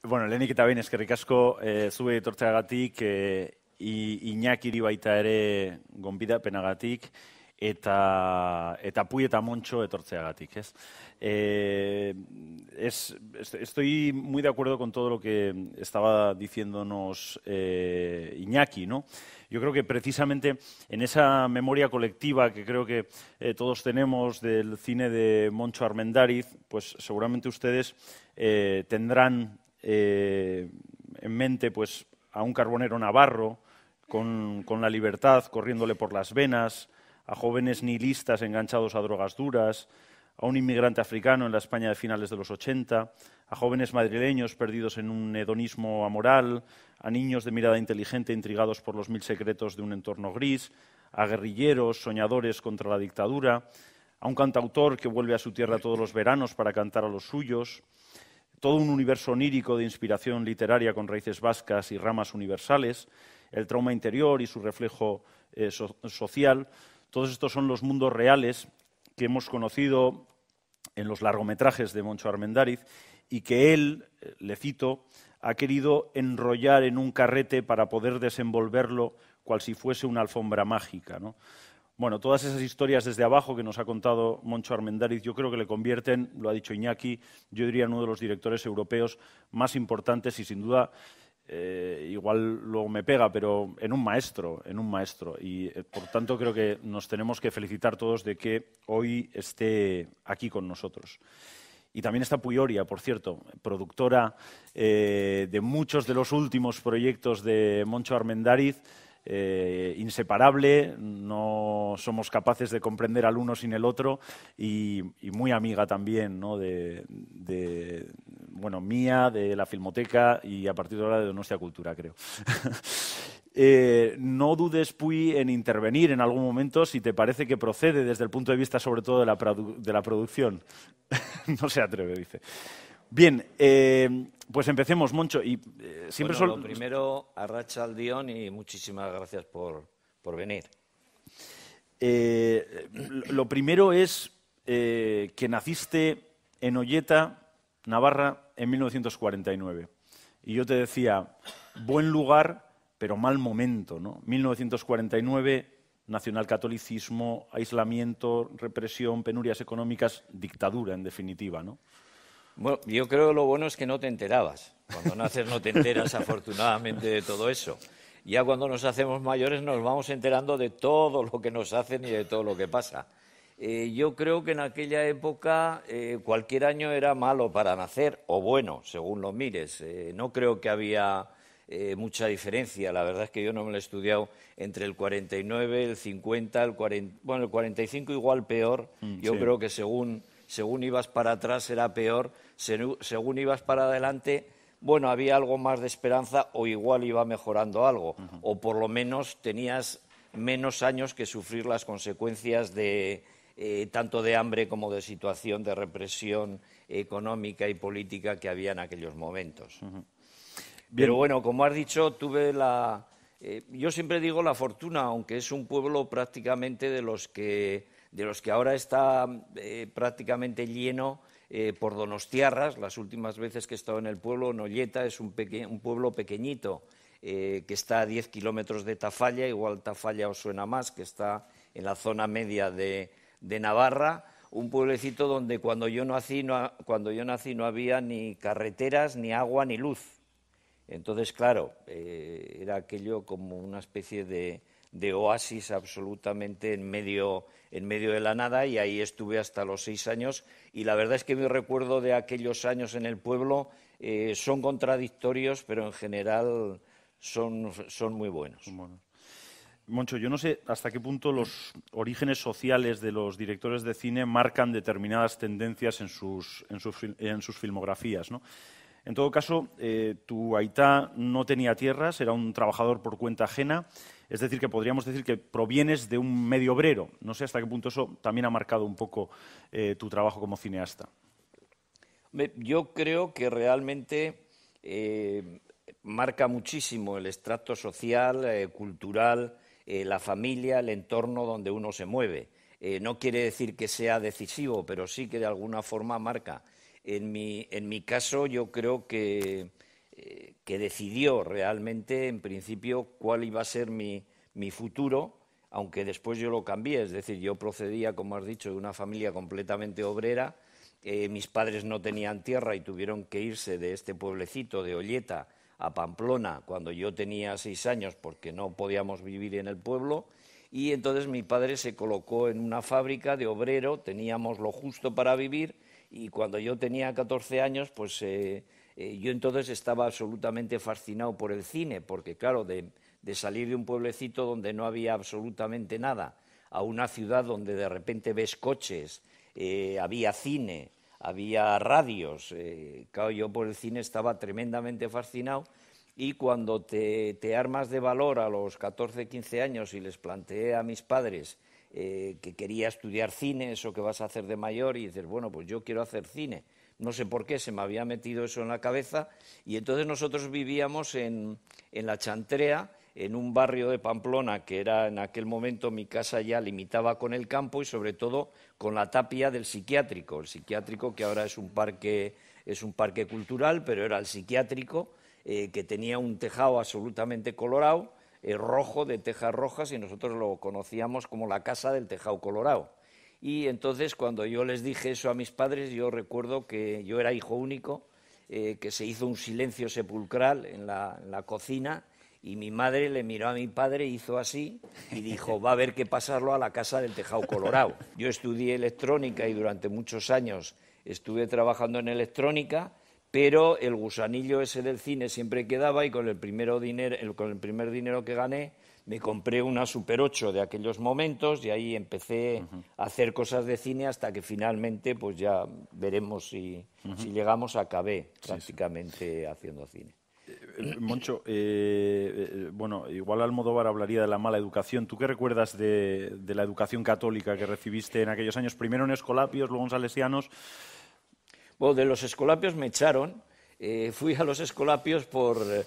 Bueno, lehenik eta behin eskerrik asko zue etortzeagatik, Iñakiri baita ere gonbidapenagatik, eta Puy eta Montxo etortzeagatik, ¿ez? Estoy muy de acuerdo con todo lo que estaba diciéndonos Iñaki, ¿no? Yo creo que precisamente en esa memoria colectiva que creo que todos tenemos del cine de Moncho Armendáriz, pues seguramente ustedes tendrán en mente pues a un carbonero navarro con la libertad corriéndole por las venas, a jóvenes nihilistas enganchados a drogas duras, a un inmigrante africano en la España de finales de los 80, a jóvenes madrileños perdidos en un hedonismo amoral, a niños de mirada inteligente intrigados por los 1000 secretos de un entorno gris, a guerrilleros soñadores contra la dictadura, a un cantautor que vuelve a su tierra todos los veranos para cantar a los suyos, todo un universo onírico de inspiración literaria con raíces vascas y ramas universales, el trauma interior y su reflejo social. Todos estos son los mundos reales que hemos conocido en los largometrajes de Moncho Armendáriz y que él, le cito, ha querido enrollar en un carrete para poder desenvolverlo cual si fuese una alfombra mágica, ¿no? Bueno, todas esas historias desde abajo que nos ha contado Moncho Armendáriz, yo creo que le convierten, lo ha dicho Iñaki, yo diría en uno de los directores europeos más importantes y sin duda, igual luego me pega, pero en un maestro. Y por tanto creo que nos tenemos que felicitar todos de que hoy esté aquí con nosotros. Y también está Puyoria, por cierto, productora de muchos de los últimos proyectos de Moncho Armendáriz, inseparable, no somos capaces de comprender al uno sin el otro y muy amiga también, ¿no? Bueno, mía, de la Filmoteca y a partir de ahora de Donostia Cultura, creo. No dudes, Puy, en intervenir en algún momento si te parece que procede desde el punto de vista sobre todo de la producción. No se atreve, dice. Bien, pues empecemos, Moncho. Y, siempre bueno, lo primero, arratsaldeon y muchísimas gracias por venir. Lo primero es que naciste en Olleta, Navarra, en 1949. Y yo te decía, buen lugar, pero mal momento, ¿no? 1949, nacionalcatolicismo, aislamiento, represión, penurias económicas, dictadura, en definitiva, ¿no? Bueno, yo creo que lo bueno es que no te enterabas. Cuando naces no te enteras, afortunadamente, de todo eso. Ya cuando nos hacemos mayores nos vamos enterando de todo lo que nos hacen y de todo lo que pasa. Yo creo que en aquella época cualquier año era malo para nacer, o bueno, según lo mires. No creo que había mucha diferencia. La verdad es que yo no me lo he estudiado entre el 49, el 50, el 40... Bueno, el 45 igual peor. Yo creo que según ibas para atrás era peor, según ibas para adelante, bueno, había algo más de esperanza o igual iba mejorando algo, o por lo menos tenías menos años que sufrir las consecuencias de tanto de hambre como de situación de represión económica y política que había en aquellos momentos. Pero bueno, como has dicho, tuve yo siempre digo la fortuna, aunque es un pueblo prácticamente de los que ahora está prácticamente lleno por donostiarras. Las últimas veces que he estado en el pueblo, en Olleta, es un pueblo pequeñito que está a 10 kilómetros de Tafalla, igual Tafalla os suena más, que está en la zona media de Navarra, un pueblecito donde cuando yo nací no había ni carreteras, ni agua, ni luz. Entonces, claro, era aquello como una especie de oasis absolutamente en medio de la nada, y ahí estuve hasta los 6 años, y la verdad es que mi recuerdo de aquellos años en el pueblo son contradictorios, pero en general son muy buenos. Bueno. Moncho, yo no sé hasta qué punto los orígenes sociales de los directores de cine marcan determinadas tendencias en sus filmografías, ¿no? En todo caso, tu aitá no tenía tierras, era un trabajador por cuenta ajena, es decir, que podríamos decir que provienes de un medio obrero. No sé hasta qué punto eso también ha marcado un poco tu trabajo como cineasta. Yo creo que realmente marca muchísimo el estrato social, cultural, la familia, el entorno donde uno se mueve. No quiere decir que sea decisivo, pero sí que de alguna forma marca. En mi caso, yo creo que que decidió realmente, en principio, cuál iba a ser mi futuro, aunque después yo lo cambié. Es decir, yo procedía, como has dicho, de una familia completamente obrera. Mis padres no tenían tierra y tuvieron que irse de este pueblecito de Olleta a Pamplona cuando yo tenía 6 años, porque no podíamos vivir en el pueblo. Y entonces mi padre se colocó en una fábrica de obrero, teníamos lo justo para vivir, y cuando yo tenía 14 años, pues yo entonces estaba absolutamente fascinado por el cine, porque claro, de salir de un pueblecito donde no había absolutamente nada a una ciudad donde de repente ves coches, había cine, había radios, claro, yo por el cine estaba tremendamente fascinado. Y cuando te armas de valor a los 14, 15 años y les planteé a mis padres que quería estudiar cine, eso que vas a hacer de mayor, y dices, bueno, pues yo quiero hacer cine. No sé por qué se me había metido eso en la cabeza, y entonces nosotros vivíamos en La Chantrea, en un barrio de Pamplona que era en aquel momento, mi casa ya limitaba con el campo y sobre todo con la tapia del psiquiátrico. El psiquiátrico, que ahora es un parque cultural, pero era el psiquiátrico, que tenía un tejado absolutamente colorado, rojo, de tejas rojas, y nosotros lo conocíamos como la casa del tejado colorado. Y entonces, cuando yo les dije eso a mis padres, yo recuerdo que yo era hijo único, que se hizo un silencio sepulcral en la cocina, y mi madre le miró a mi padre, hizo así y dijo, va a haber que pasarlo a la casa del tejado colorado. Yo estudié electrónica y durante muchos años estuve trabajando en electrónica, pero el gusanillo ese del cine siempre quedaba, y con el primer dinero que gané me compré una Super 8 de aquellos momentos, y ahí empecé a hacer cosas de cine hasta que finalmente, pues ya veremos si llegamos, acabé prácticamente haciendo cine. Moncho, bueno, igual Almodóvar hablaría de la mala educación. ¿Tú qué recuerdas de la educación católica que recibiste en aquellos años? Primero en Escolapios, luego en Salesianos. Bueno, de los Escolapios me echaron. Fui a los Escolapios porque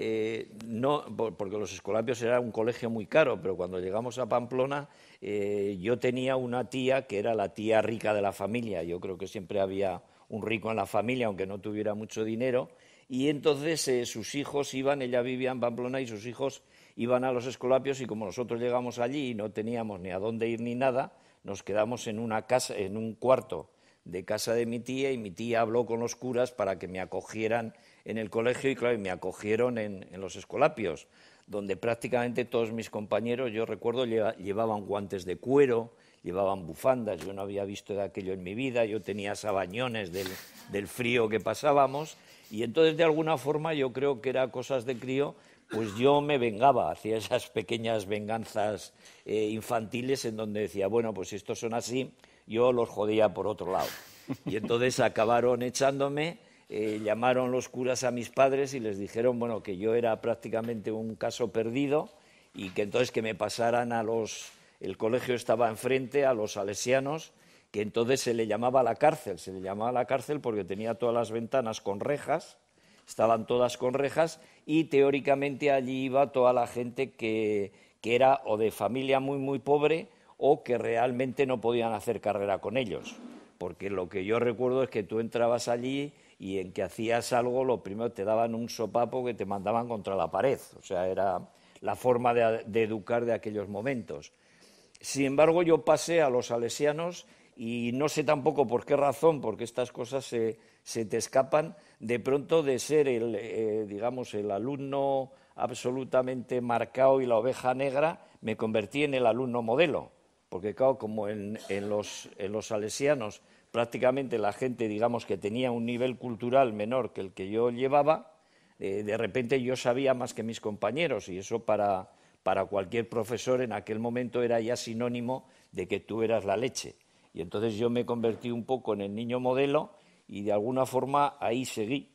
los Escolapios era un colegio muy caro, pero cuando llegamos a Pamplona yo tenía una tía que era la tía rica de la familia. Yo creo que siempre había un rico en la familia, aunque no tuviera mucho dinero, y entonces sus hijos iban, ella vivía en Pamplona y sus hijos iban a los Escolapios, y como nosotros llegamos allí y no teníamos ni a dónde ir ni nada, nos quedamos en una casa, en un cuarto de casa de mi tía, y mi tía habló con los curas para que me acogieran en el colegio, y claro, me acogieron en los Escolapios, donde prácticamente todos mis compañeros, yo recuerdo, llevaban guantes de cuero, llevaban bufandas, yo no había visto de aquello en mi vida, yo tenía sabañones del frío que pasábamos, y entonces de alguna forma yo creo que era cosas de crío, pues yo me vengaba, hacía esas pequeñas venganzas infantiles en donde decía, bueno, pues si estos son así, yo los jodía por otro lado. Y entonces acabaron echándome, llamaron los curas a mis padres y les dijeron, bueno, que yo era prácticamente un caso perdido, y que entonces que me pasaran el colegio estaba enfrente, a los Salesianos, que entonces se le llamaba la cárcel porque tenía todas las ventanas con rejas, estaban todas con rejas, y teóricamente allí iba toda la gente que era o de familia muy, muy pobre, o que realmente no podían hacer carrera con ellos. Porque lo que yo recuerdo es que tú entrabas allí y en que hacías algo, lo primero te daban un sopapo que te mandaban contra la pared. O sea, era la forma de educar de aquellos momentos. Sin embargo, yo pasé a los Salesianos, y no sé tampoco por qué razón, porque estas cosas se te escapan, de pronto de ser el alumno absolutamente marcado y la oveja negra, me convertí en el alumno modelo. Porque claro, como en los Salesianos prácticamente la gente, digamos, que tenía un nivel cultural menor que el que yo llevaba, de repente yo sabía más que mis compañeros, y eso para cualquier profesor en aquel momento era ya sinónimo de que tú eras la leche. Y entonces yo me convertí un poco en el niño modelo, y de alguna forma ahí seguí.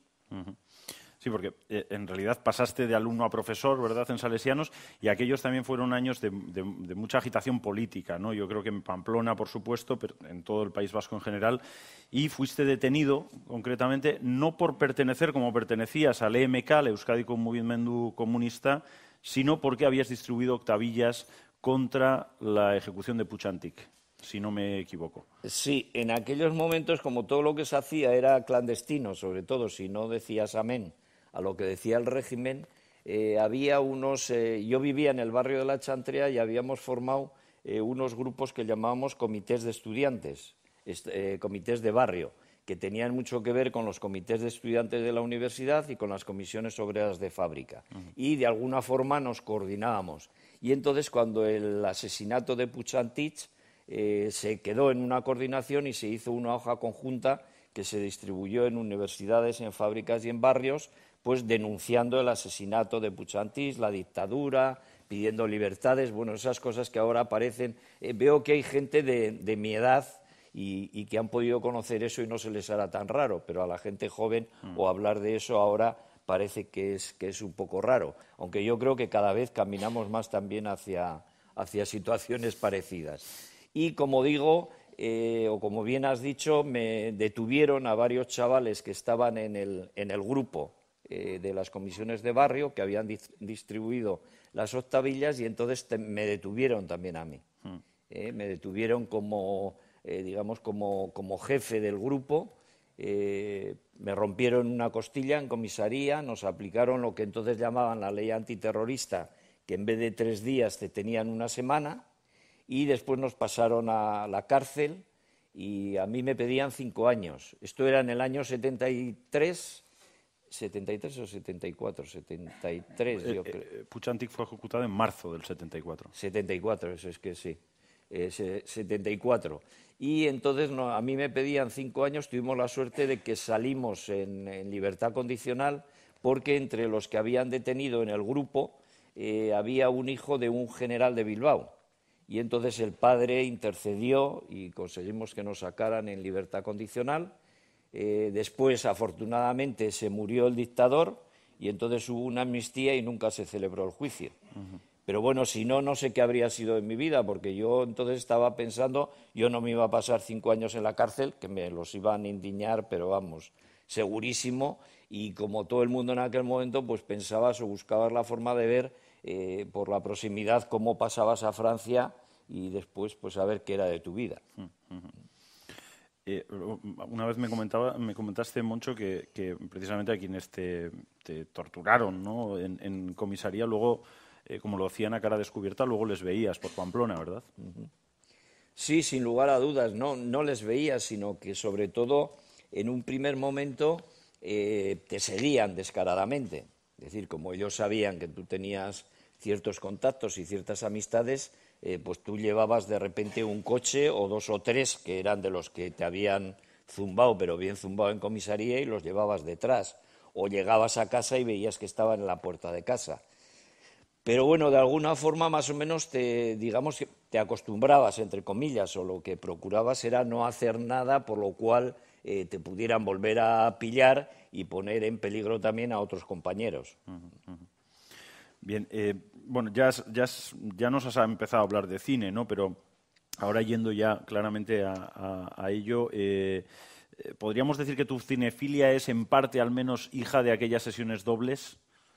Sí, porque en realidad pasaste de alumno a profesor, ¿verdad?, en Salesianos, y aquellos también fueron años de mucha agitación política, ¿no? Yo creo que en Pamplona, por supuesto, pero en todo el País Vasco en general, y fuiste detenido, concretamente, no por pertenecer, como pertenecías al EMK, al Euskadiko Mugimendu Comunista, sino porque habías distribuido octavillas contra la ejecución de Puchantik, si no me equivoco. Sí, en aquellos momentos, como todo lo que se hacía era clandestino, sobre todo si no decías amén a lo que decía el régimen, había unos... yo vivía en el barrio de la Chantrea y habíamos formado unos grupos que llamábamos comités de estudiantes, comités de barrio, que tenían mucho que ver con los comités de estudiantes de la universidad y con las comisiones obreras de fábrica. Y de alguna forma nos coordinábamos. Y entonces, cuando el asesinato de Puig-Antich se quedó en una coordinación y se hizo una hoja conjunta que se distribuyó en universidades, en fábricas y en barrios, pues denunciando el asesinato de Puig-Antich, la dictadura, pidiendo libertades, bueno, esas cosas que ahora aparecen. Veo que hay gente de mi edad y que han podido conocer eso y no se les hará tan raro, pero a la gente joven o hablar de eso ahora parece que es un poco raro, aunque yo creo que cada vez caminamos más también hacia situaciones parecidas. Y como digo, o como bien has dicho, me detuvieron a varios chavales que estaban en el grupo de las comisiones de barrio, que habían distribuido las octavillas, y entonces me detuvieron también a mí. Me detuvieron como, digamos, como jefe del grupo. Me rompieron una costilla en comisaría, nos aplicaron lo que entonces llamaban la ley antiterrorista, que en vez de 3 días te tenían una semana, y después nos pasaron a la cárcel y a mí me pedían 5 años. Esto era en el año 73... 73 o 74, 73 yo creo. Puig-Antich fue ejecutado en marzo del 74. 74, eso es que sí, 74. Y entonces a mí me pedían 5 años, tuvimos la suerte de que salimos en libertad condicional, porque entre los que habían detenido en el grupo había un hijo de un general de Bilbao. Y entonces el padre intercedió y conseguimos que nos sacaran en libertad condicional. Después, afortunadamente, se murió el dictador y entonces hubo una amnistía y nunca se celebró el juicio. Pero bueno, si no, no sé qué habría sido en mi vida, porque yo entonces estaba pensando, yo no me iba a pasar 5 años en la cárcel, que me los iban a indiñar, pero vamos, segurísimo, y como todo el mundo en aquel momento, pues pensabas o buscabas la forma de ver, por la proximidad, cómo pasabas a Francia y después, pues a ver qué era de tu vida. Una vez me comentaste, Moncho, que precisamente a quienes te torturaron, ¿no?, en comisaría, luego, como lo hacían a cara descubierta, luego les veías por Pamplona, ¿verdad? Sí, sin lugar a dudas, no les veías, sino que sobre todo en un primer momento te seguían descaradamente. Es decir, como ellos sabían que tú tenías ciertos contactos y ciertas amistades, pues tú llevabas de repente un coche o 2 o 3 que eran de los que te habían zumbado, pero bien zumbado en comisaría, y los llevabas detrás. O llegabas a casa y veías que estaban en la puerta de casa. Pero bueno, de alguna forma más o menos digamos que te acostumbrabas, entre comillas, o lo que procurabas era no hacer nada por lo cual te pudieran volver a pillar y poner en peligro también a otros compañeros. Bien, bueno, ya nos has empezado a hablar de cine, ¿no? Pero ahora yendo ya claramente a ello, ¿podríamos decir que tu cinefilia es en parte al menos hija de aquellas sesiones dobles?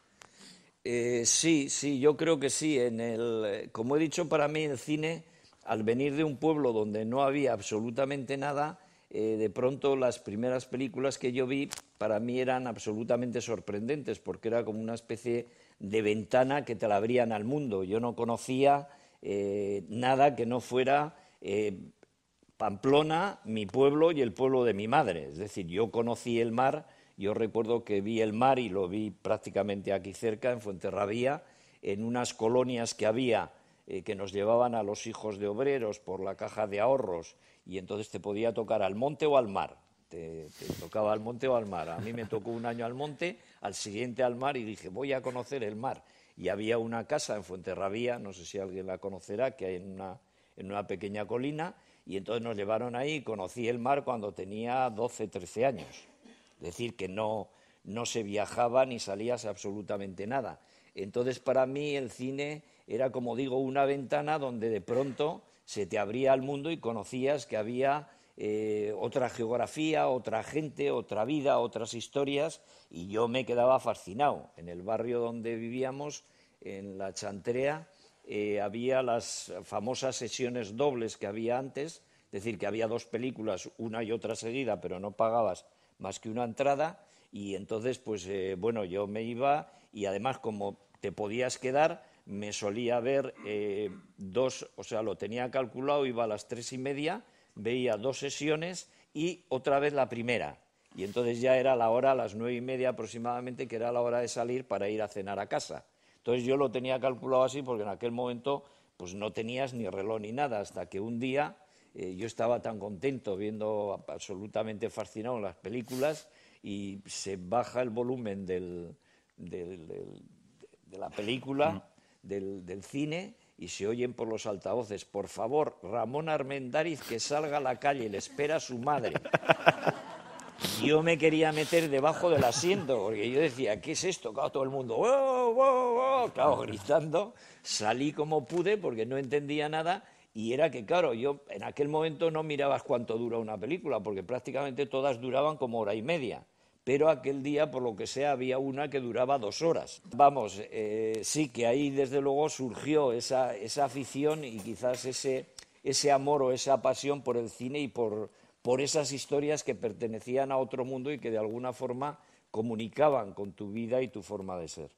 Sí, yo creo que sí. Como he dicho, para mí el cine, al venir de un pueblo donde no había absolutamente nada, de pronto las primeras películas que yo vi para mí eran absolutamente sorprendentes, porque era como una especie de ventana que te la abrían al mundo. Yo no conocía nada que no fuera Pamplona, mi pueblo y el pueblo de mi madre. Es decir, yo conocí el mar. Yo recuerdo que vi el mar y lo vi prácticamente aquí cerca, en Fuenterrabía, en unas colonias que había que nos llevaban a los hijos de obreros por la caja de ahorros, y entonces te podía tocar al monte o al mar. Te tocaba al monte o al mar. A mí me tocó un año al monte, al siguiente al mar, y dije, voy a conocer el mar. Y había una casa en Fuenterrabía, no sé si alguien la conocerá, que hay en una pequeña colina, y entonces nos llevaron ahí y conocí el mar cuando tenía 12, 13 años. Es decir, que no se viajaba ni salías absolutamente nada. Entonces, para mí, el cine era, como digo, una ventana donde de pronto se te abría al mundo y conocías que había otra geografía, otra gente, otra vida, otras historias, y yo me quedaba fascinado. En el barrio donde vivíamos, en la Chantrea, había las famosas sesiones dobles que había antes, es decir, que había 2 películas, una y otra seguida, pero no pagabas más que una entrada, y entonces, pues bueno, yo me iba y además como te podías quedar, me solía ver dos, o sea, lo tenía calculado, iba a las 3:30, veía 2 sesiones y otra vez la primera. Y entonces ya era la hora, a las 9:30 aproximadamente, que era la hora de salir para ir a cenar a casa. Entonces yo lo tenía calculado así porque en aquel momento pues no tenías ni reloj ni nada, hasta que un día yo estaba tan contento viendo, absolutamente fascinado las películas, y se baja el volumen de la película, del cine, y se oyen por los altavoces: por favor, Ramón Armendáriz, que salga a la calle, le espera a su madre. Yo me quería meter debajo del asiento, porque yo decía, ¿qué es esto? Claro, todo el mundo, ¡wow, wow, wow! Claro, gritando. Salí como pude porque no entendía nada, y era que, claro, yo en aquel momento no mirabas cuánto dura una película, porque prácticamente todas duraban como 1:30. Pero aquel día, por lo que sea, había una que duraba 2 horas. Vamos, sí que ahí desde luego surgió esa afición y quizás ese amor o esa pasión por el cine y por esas historias que pertenecían a otro mundo y que de alguna forma comunicaban con tu vida y tu forma de ser.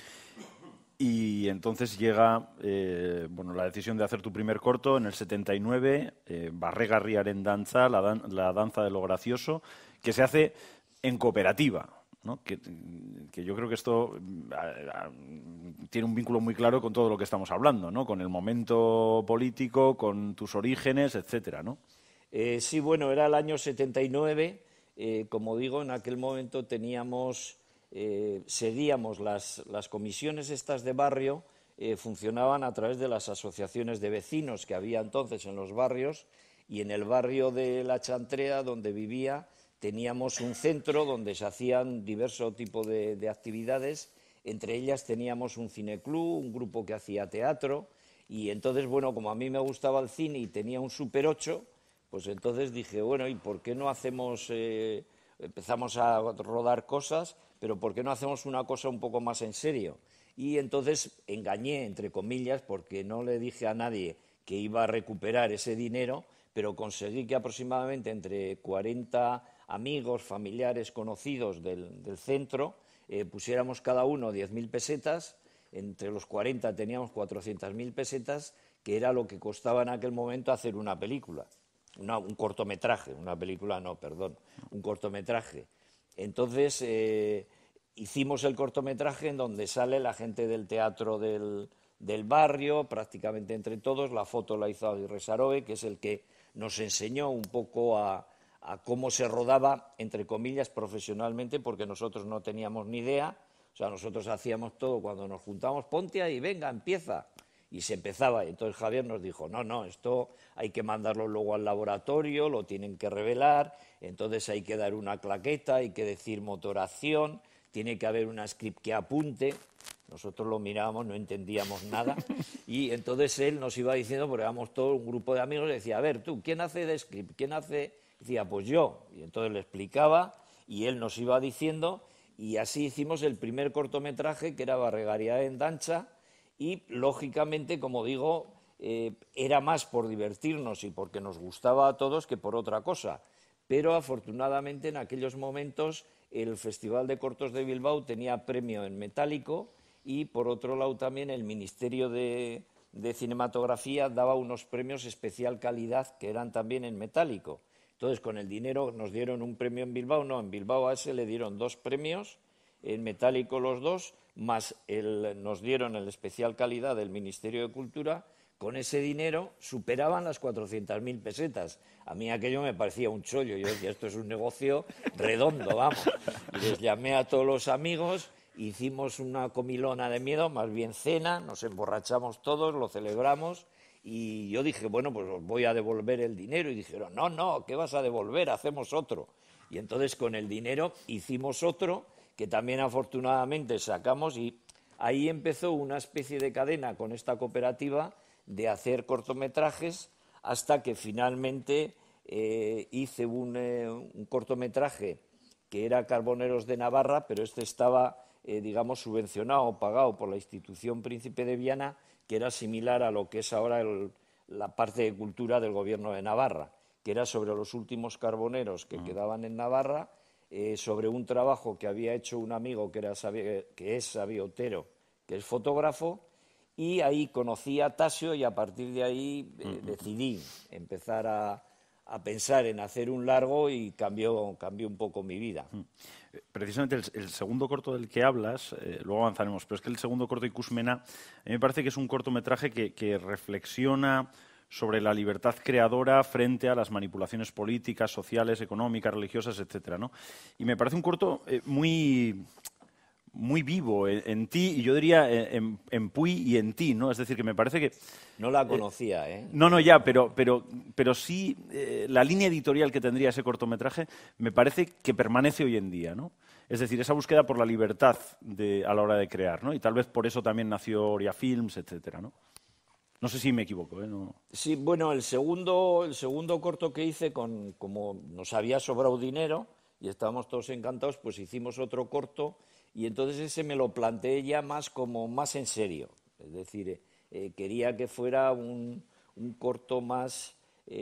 Y entonces llega la decisión de hacer tu primer corto en el 79, Barregarriaren Dantza, la danza de lo gracioso, que se hace en cooperativa, ¿no? Que yo creo que esto tiene un vínculo muy claro con todo lo que estamos hablando, ¿no? Con el momento político, con tus orígenes, etcétera, ¿no? Sí, bueno, era el año 79. Como digo, en aquel momento seguíamos las comisiones estas de barrio, funcionaban a través de las asociaciones de vecinos que había entonces en los barrios, y en el barrio de La Chantrea, donde vivía, teníamos un centro donde se hacían diversos tipos de actividades. Entre ellas teníamos un cineclub, un grupo que hacía teatro, y entonces, bueno, como a mí me gustaba el cine y tenía un Super 8, pues entonces dije, bueno, ¿y por qué no hacemos, empezamos a rodar cosas, pero por qué no hacemos una cosa un poco más en serio? Y entonces engañé, entre comillas, porque no le dije a nadie que iba a recuperar ese dinero, pero conseguí que aproximadamente entre 40 amigos, familiares, conocidos del centro, pusiéramos cada uno 10.000 pesetas, entre los 40 teníamos 400.000 pesetas, que era lo que costaba en aquel momento hacer una película. Un cortometraje, una película no, perdón, un cortometraje. Entonces hicimos el cortometraje en donde sale la gente del teatro del barrio, prácticamente entre todos. La foto la hizo Aguirre Saroe, que es el que nos enseñó un poco a cómo se rodaba, entre comillas, profesionalmente, porque nosotros no teníamos ni idea. O sea, nosotros hacíamos todo cuando nos juntamos, ponte ahí, venga, empieza. Y se empezaba. Y entonces Javier nos dijo, no, esto hay que mandarlo luego al laboratorio, lo tienen que revelar, entonces hay que dar una claqueta, hay que decir motoración, tiene que haber una script que apunte. Nosotros lo mirábamos, no entendíamos nada, y entonces él nos iba diciendo, porque éramos todo un grupo de amigos, y decía, a ver, tú, ¿quién hace de script? ¿Quién hace? Decía, pues yo. Y entonces le explicaba, y él nos iba diciendo, y así hicimos el primer cortometraje, que era Barregarriaren Dantza, y lógicamente, como digo, era más por divertirnos y porque nos gustaba a todos que por otra cosa. Pero afortunadamente en aquellos momentos el Festival de Cortos de Bilbao tenía premio en metálico, y por otro lado también el Ministerio de Cinematografía daba unos premios especial calidad que eran también en metálico. Entonces, con el dinero nos dieron un premio en Bilbao, no, en Bilbao a ese le dieron 2 premios, en metálico los 2, más nos dieron el especial calidad del Ministerio de Cultura. Con ese dinero superaban las 400.000 pesetas. A mí aquello me parecía un chollo. Yo decía, esto es un negocio redondo, vamos. Y les llamé a todos los amigos, hicimos una comilona de miedo, más bien cena, nos emborrachamos todos, lo celebramos, y yo dije, bueno, pues os voy a devolver el dinero. Y dijeron, no, ¿qué vas a devolver? Hacemos otro. Y entonces con el dinero hicimos otro, que también afortunadamente sacamos, y ahí empezó una especie de cadena con esta cooperativa de hacer cortometrajes, hasta que finalmente hice un cortometraje que era Carboneros de Navarra, pero este estaba, digamos, subvencionado o pagado por la institución Príncipe de Viana, que era similar a lo que es ahora la parte de cultura del Gobierno de Navarra, que era sobre los últimos carboneros que quedaban en Navarra, sobre un trabajo que había hecho un amigo que es Xavi Otero, que es fotógrafo, y ahí conocí a Tasio y a partir de ahí decidí empezar a pensar en hacer un largo y cambió un poco mi vida. Precisamente el segundo corto del que hablas, luego avanzaremos, pero es que el segundo corto, Ikusmena, a mí me parece que es un cortometraje que reflexiona sobre la libertad creadora frente a las manipulaciones políticas, sociales, económicas, religiosas, etcétera, ¿no? Y me parece un corto muy vivo en ti, y yo diría en Puy y en ti, ¿no? Es decir, que me parece que... No la conocía, ¿eh? No, ya, pero sí, la línea editorial que tendría ese cortometraje me parece que permanece hoy en día, ¿no? Es decir, esa búsqueda por la libertad a la hora de crear, ¿no? Y tal vez por eso también nació Oria Films, etcétera, ¿no? No sé si me equivoco, ¿eh? No... Sí, bueno, el segundo corto que hice, como nos había sobrado dinero y estábamos todos encantados, pues hicimos otro corto y entonces ese me lo planteé ya más en serio. Es decir, quería que fuera un corto más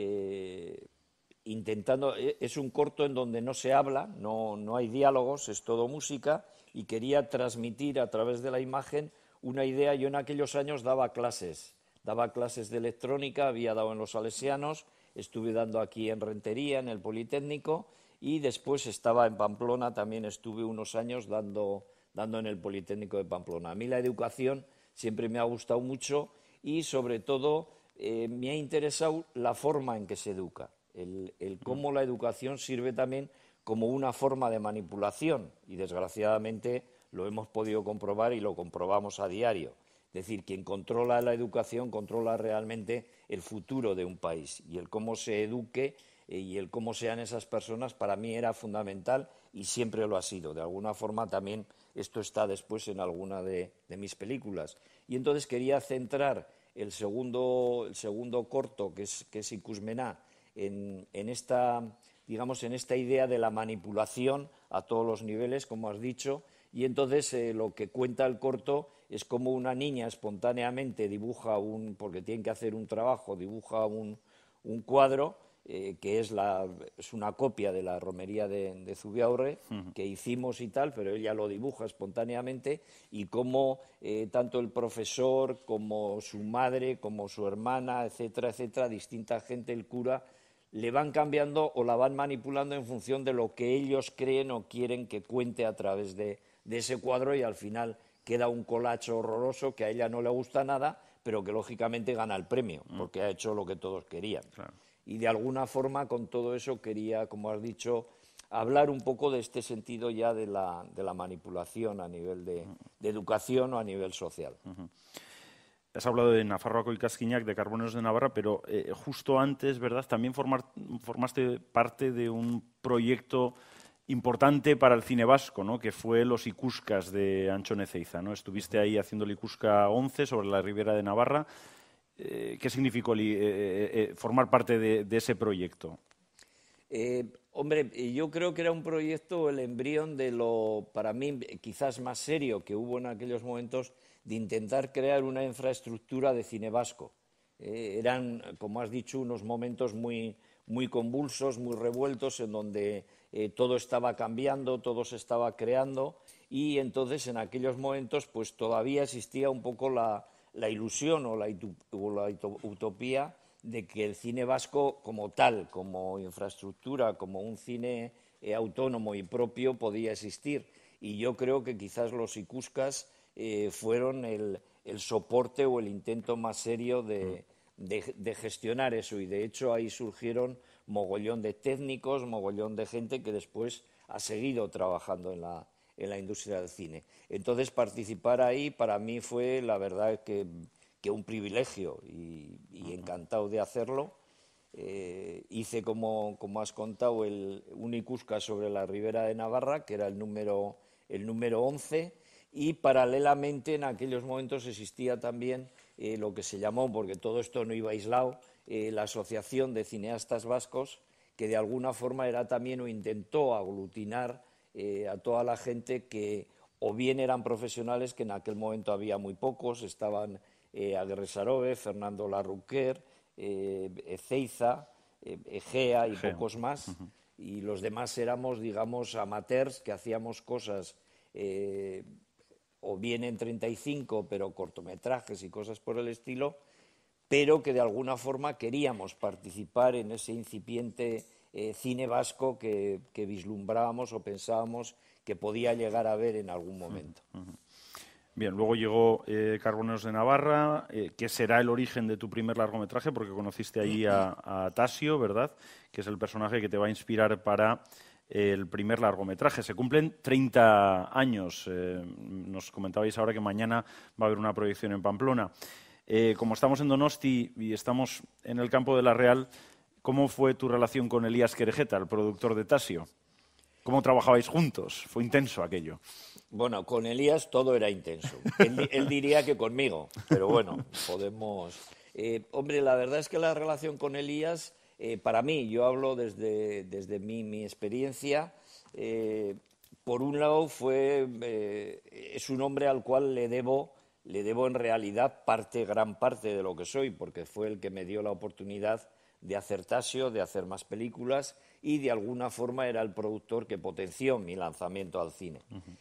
intentando... Es un corto en donde no se habla, no hay diálogos, es todo música y quería transmitir a través de la imagen una idea. Yo en aquellos años daba clases de electrónica, había dado en los Salesianos, estuve dando aquí en Rentería, en el Politécnico, y después estaba en Pamplona, también estuve unos años dando en el Politécnico de Pamplona. A mí la educación siempre me ha gustado mucho y sobre todo me ha interesado la forma en que se educa, el cómo la educación sirve también como una forma de manipulación y desgraciadamente lo hemos podido comprobar y lo comprobamos a diario. Es decir, quien controla la educación controla realmente el futuro de un país y el cómo se eduque y el cómo sean esas personas para mí era fundamental y siempre lo ha sido. De alguna forma también esto está después en alguna de mis películas. Y entonces quería centrar el segundo corto, que es Ikusmena, en esta idea de la manipulación a todos los niveles, como has dicho, y entonces lo que cuenta el corto es como una niña espontáneamente dibuja porque tiene que hacer un trabajo, dibuja un cuadro que es una copia de la romería de Zubiaurre que hicimos y tal, pero ella lo dibuja espontáneamente y cómo tanto el profesor como su madre, como su hermana, etcétera, etcétera, distinta gente, el cura, le van cambiando o la van manipulando en función de lo que ellos creen o quieren que cuente a través de ese cuadro y al final queda un collage horroroso que a ella no le gusta nada, pero que lógicamente gana el premio, porque ha hecho lo que todos querían. Claro. Y de alguna forma con todo eso quería, como has dicho, hablar un poco de este sentido ya de la manipulación a nivel de educación o a nivel social. Has hablado de Nafarroako Ikazkinak, de Carboneros de Navarra, pero justo antes, ¿verdad?, también formaste parte de un proyecto importante para el cine vasco, ¿no?, que fue Los Ikuskas de Antxon Ezeiza, ¿no? Estuviste ahí haciendo el Ikuska 11 sobre la Ribera de Navarra. ¿Qué significó formar parte de ese proyecto? Hombre, yo creo que era un proyecto, el embrión de lo, para mí, quizás más serio que hubo en aquellos momentos, de intentar crear una infraestructura de cine vasco. Eran, como has dicho, unos momentos muy convulsos, muy revueltos, en donde todo estaba cambiando, todo se estaba creando, y entonces en aquellos momentos pues todavía existía un poco la ilusión o la utopía de que el cine vasco como tal, como infraestructura, como un cine autónomo y propio podía existir. Y yo creo que quizás los Ikuskas fueron el soporte o el intento más serio de gestionar eso. Y de hecho ahí surgieron mogollón de técnicos, mogollón de gente que después ha seguido trabajando en la industria del cine. Entonces participar ahí para mí fue la verdad que un privilegio y encantado de hacerlo. Hice, como has contado, un Ikuska sobre la Ribera de Navarra, que era el número 11, y paralelamente en aquellos momentos existía también lo que se llamó, porque todo esto no iba aislado, la Asociación de Cineastas Vascos, que de alguna forma era también o intentó aglutinar a toda la gente que o bien eran profesionales, que en aquel momento había muy pocos, estaban Aguirre Sarobe, Fernando Larruquer, Ezeiza, Egea y pocos más, y los demás éramos, digamos, amateurs que hacíamos cosas o bien en 35, pero cortometrajes y cosas por el estilo, pero que de alguna forma queríamos participar en ese incipiente cine vasco que vislumbrábamos o pensábamos que podía llegar a ver en algún momento. Bien, luego llegó Carboneros de Navarra, que será el origen de tu primer largometraje, porque conociste ahí a Tasio, ¿verdad?, que es el personaje que te va a inspirar para el primer largometraje. Se cumplen 30 años. Nos comentabais ahora que mañana va a haber una proyección en Pamplona. Como estamos en Donosti y estamos en el campo de la Real, ¿cómo fue tu relación con Elías Querejeta, el productor de Tasio? ¿Cómo trabajabais juntos? Fue intenso aquello. Bueno, con Elías todo era intenso. Él diría que conmigo, pero bueno, podemos... hombre, la verdad es que la relación con Elías, para mí, yo hablo desde mi experiencia, por un lado es un hombre al cual le debo en realidad gran parte de lo que soy, porque fue el que me dio la oportunidad de hacer Tasio, de hacer más películas, y de alguna forma era el productor que potenció mi lanzamiento al cine.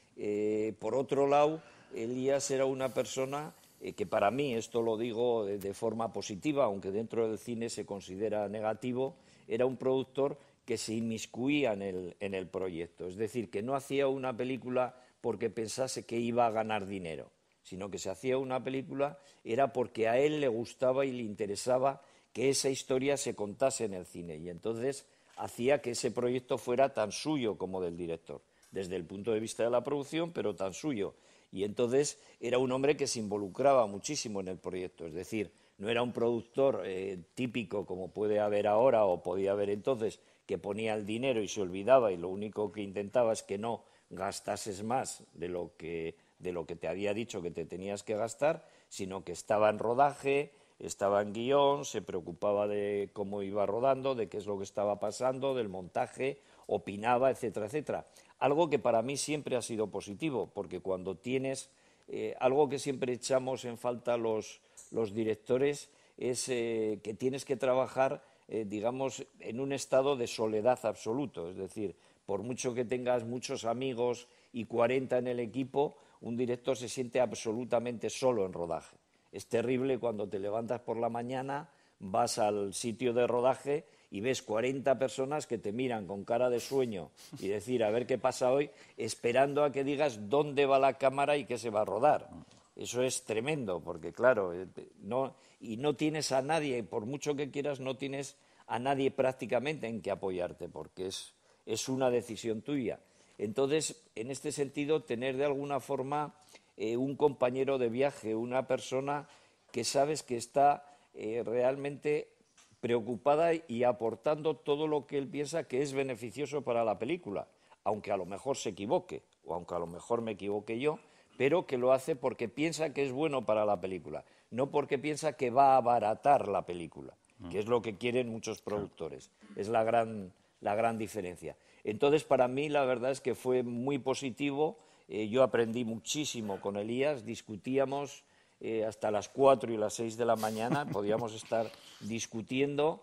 Por otro lado, Elías era una persona que para mí, esto lo digo de forma positiva, aunque dentro del cine se considera negativo, era un productor que se inmiscuía en el proyecto. Es decir, que no hacía una película porque pensase que iba a ganar dinero, sino que se hacía una película era porque a él le gustaba y le interesaba que esa historia se contase en el cine, y entonces hacía que ese proyecto fuera tan suyo como del director, desde el punto de vista de la producción, pero tan suyo. Y entonces era un hombre que se involucraba muchísimo en el proyecto, es decir, no era un productor típico como puede haber ahora o podía haber entonces, que ponía el dinero y se olvidaba y lo único que intentaba es que no gastases más de lo que te había dicho que te tenías que gastar, sino que estaba en rodaje, estaba en guión, se preocupaba de cómo iba rodando, de qué es lo que estaba pasando, del montaje, opinaba, etcétera, etcétera. Algo que para mí siempre ha sido positivo, porque cuando tienes algo que siempre echamos en falta los directores es que tienes que trabajar, digamos, en un estado de soledad absoluto. Es decir, por mucho que tengas muchos amigos y 40 en el equipo, un director se siente absolutamente solo en rodaje. Es terrible cuando te levantas por la mañana, vas al sitio de rodaje y ves 40 personas que te miran con cara de sueño y decir a ver qué pasa hoy, esperando a que digas dónde va la cámara y qué se va a rodar. Eso es tremendo, porque claro, no tienes a nadie, por mucho que quieras, no tienes a nadie prácticamente en que apoyarte, porque es una decisión tuya. Entonces, en este sentido, tener de alguna forma un compañero de viaje, una persona que sabes que está realmente preocupada y aportando todo lo que él piensa que es beneficioso para la película, aunque a lo mejor se equivoque, o aunque a lo mejor me equivoque yo, pero que lo hace porque piensa que es bueno para la película, no porque piensa que va a abaratar la película, que es lo que quieren muchos productores. Es la gran diferencia. Entonces, para mí, la verdad es que fue muy positivo. Yo aprendí muchísimo con Elías, discutíamos hasta las 4 y las 6 de la mañana, podíamos estar discutiendo.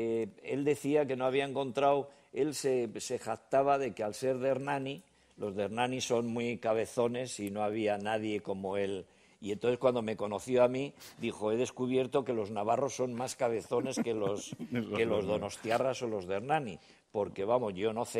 Él decía que no había encontrado, él se jactaba de que al ser de Hernani, los de Hernani son muy cabezones y no había nadie como él. Y entonces cuando me conoció a mí, dijo, he descubierto que los navarros son más cabezones que los donostiarras o los de Hernani. Porque, vamos, yo no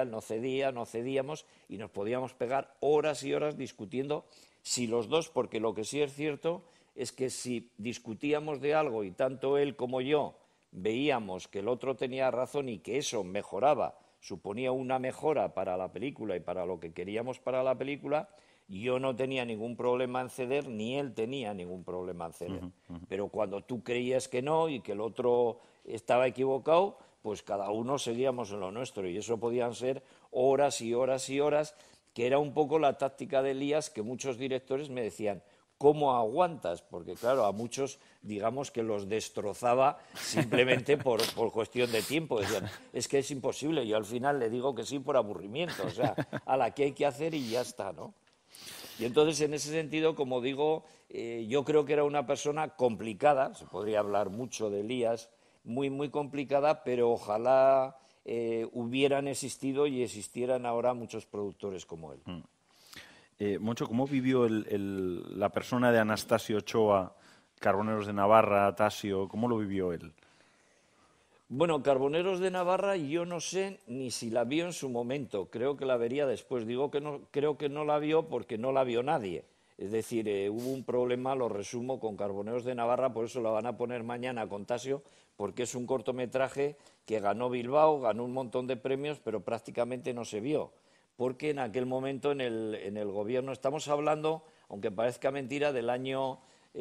cedíamos y nos podíamos pegar horas y horas discutiendo si los dos, porque lo que sí es cierto es que si discutíamos de algo y tanto él como yo veíamos que el otro tenía razón y que eso mejoraba, suponía una mejora para la película y para lo que queríamos para la película, yo no tenía ningún problema en ceder, ni él tenía ningún problema en ceder. Pero cuando tú creías que no y que el otro estaba equivocado, pues cada uno seguíamos en lo nuestro, y eso podían ser horas y horas y horas, que era un poco la táctica de Elías, que muchos directores me decían, ¿cómo aguantas? Porque claro, a muchos digamos que los destrozaba simplemente por cuestión de tiempo. Decían, es que es imposible, yo al final le digo que sí por aburrimiento, o sea, a la que hay que hacer y ya está, ¿no? Y entonces, en ese sentido, como digo, yo creo que era una persona complicada, se podría hablar mucho de Elías, muy, muy complicada, pero ojalá hubieran existido y existieran ahora muchos productores como él. Moncho, ¿cómo vivió la persona de Anastasio Ochoa, Carboneros de Navarra, Tasio? ¿Cómo lo vivió él? Bueno, Carboneros de Navarra yo no sé ni si la vio en su momento, creo que la vería después. Digo que no, creo que no la vio porque no la vio nadie. Es decir, hubo un problema, lo resumo, con Carboneros de Navarra, por eso la van a poner mañana con Tasio, porque es un cortometraje que ganó Bilbao, ganó un montón de premios, pero prácticamente no se vio. Porque en aquel momento en el gobierno, estamos hablando, aunque parezca mentira, del año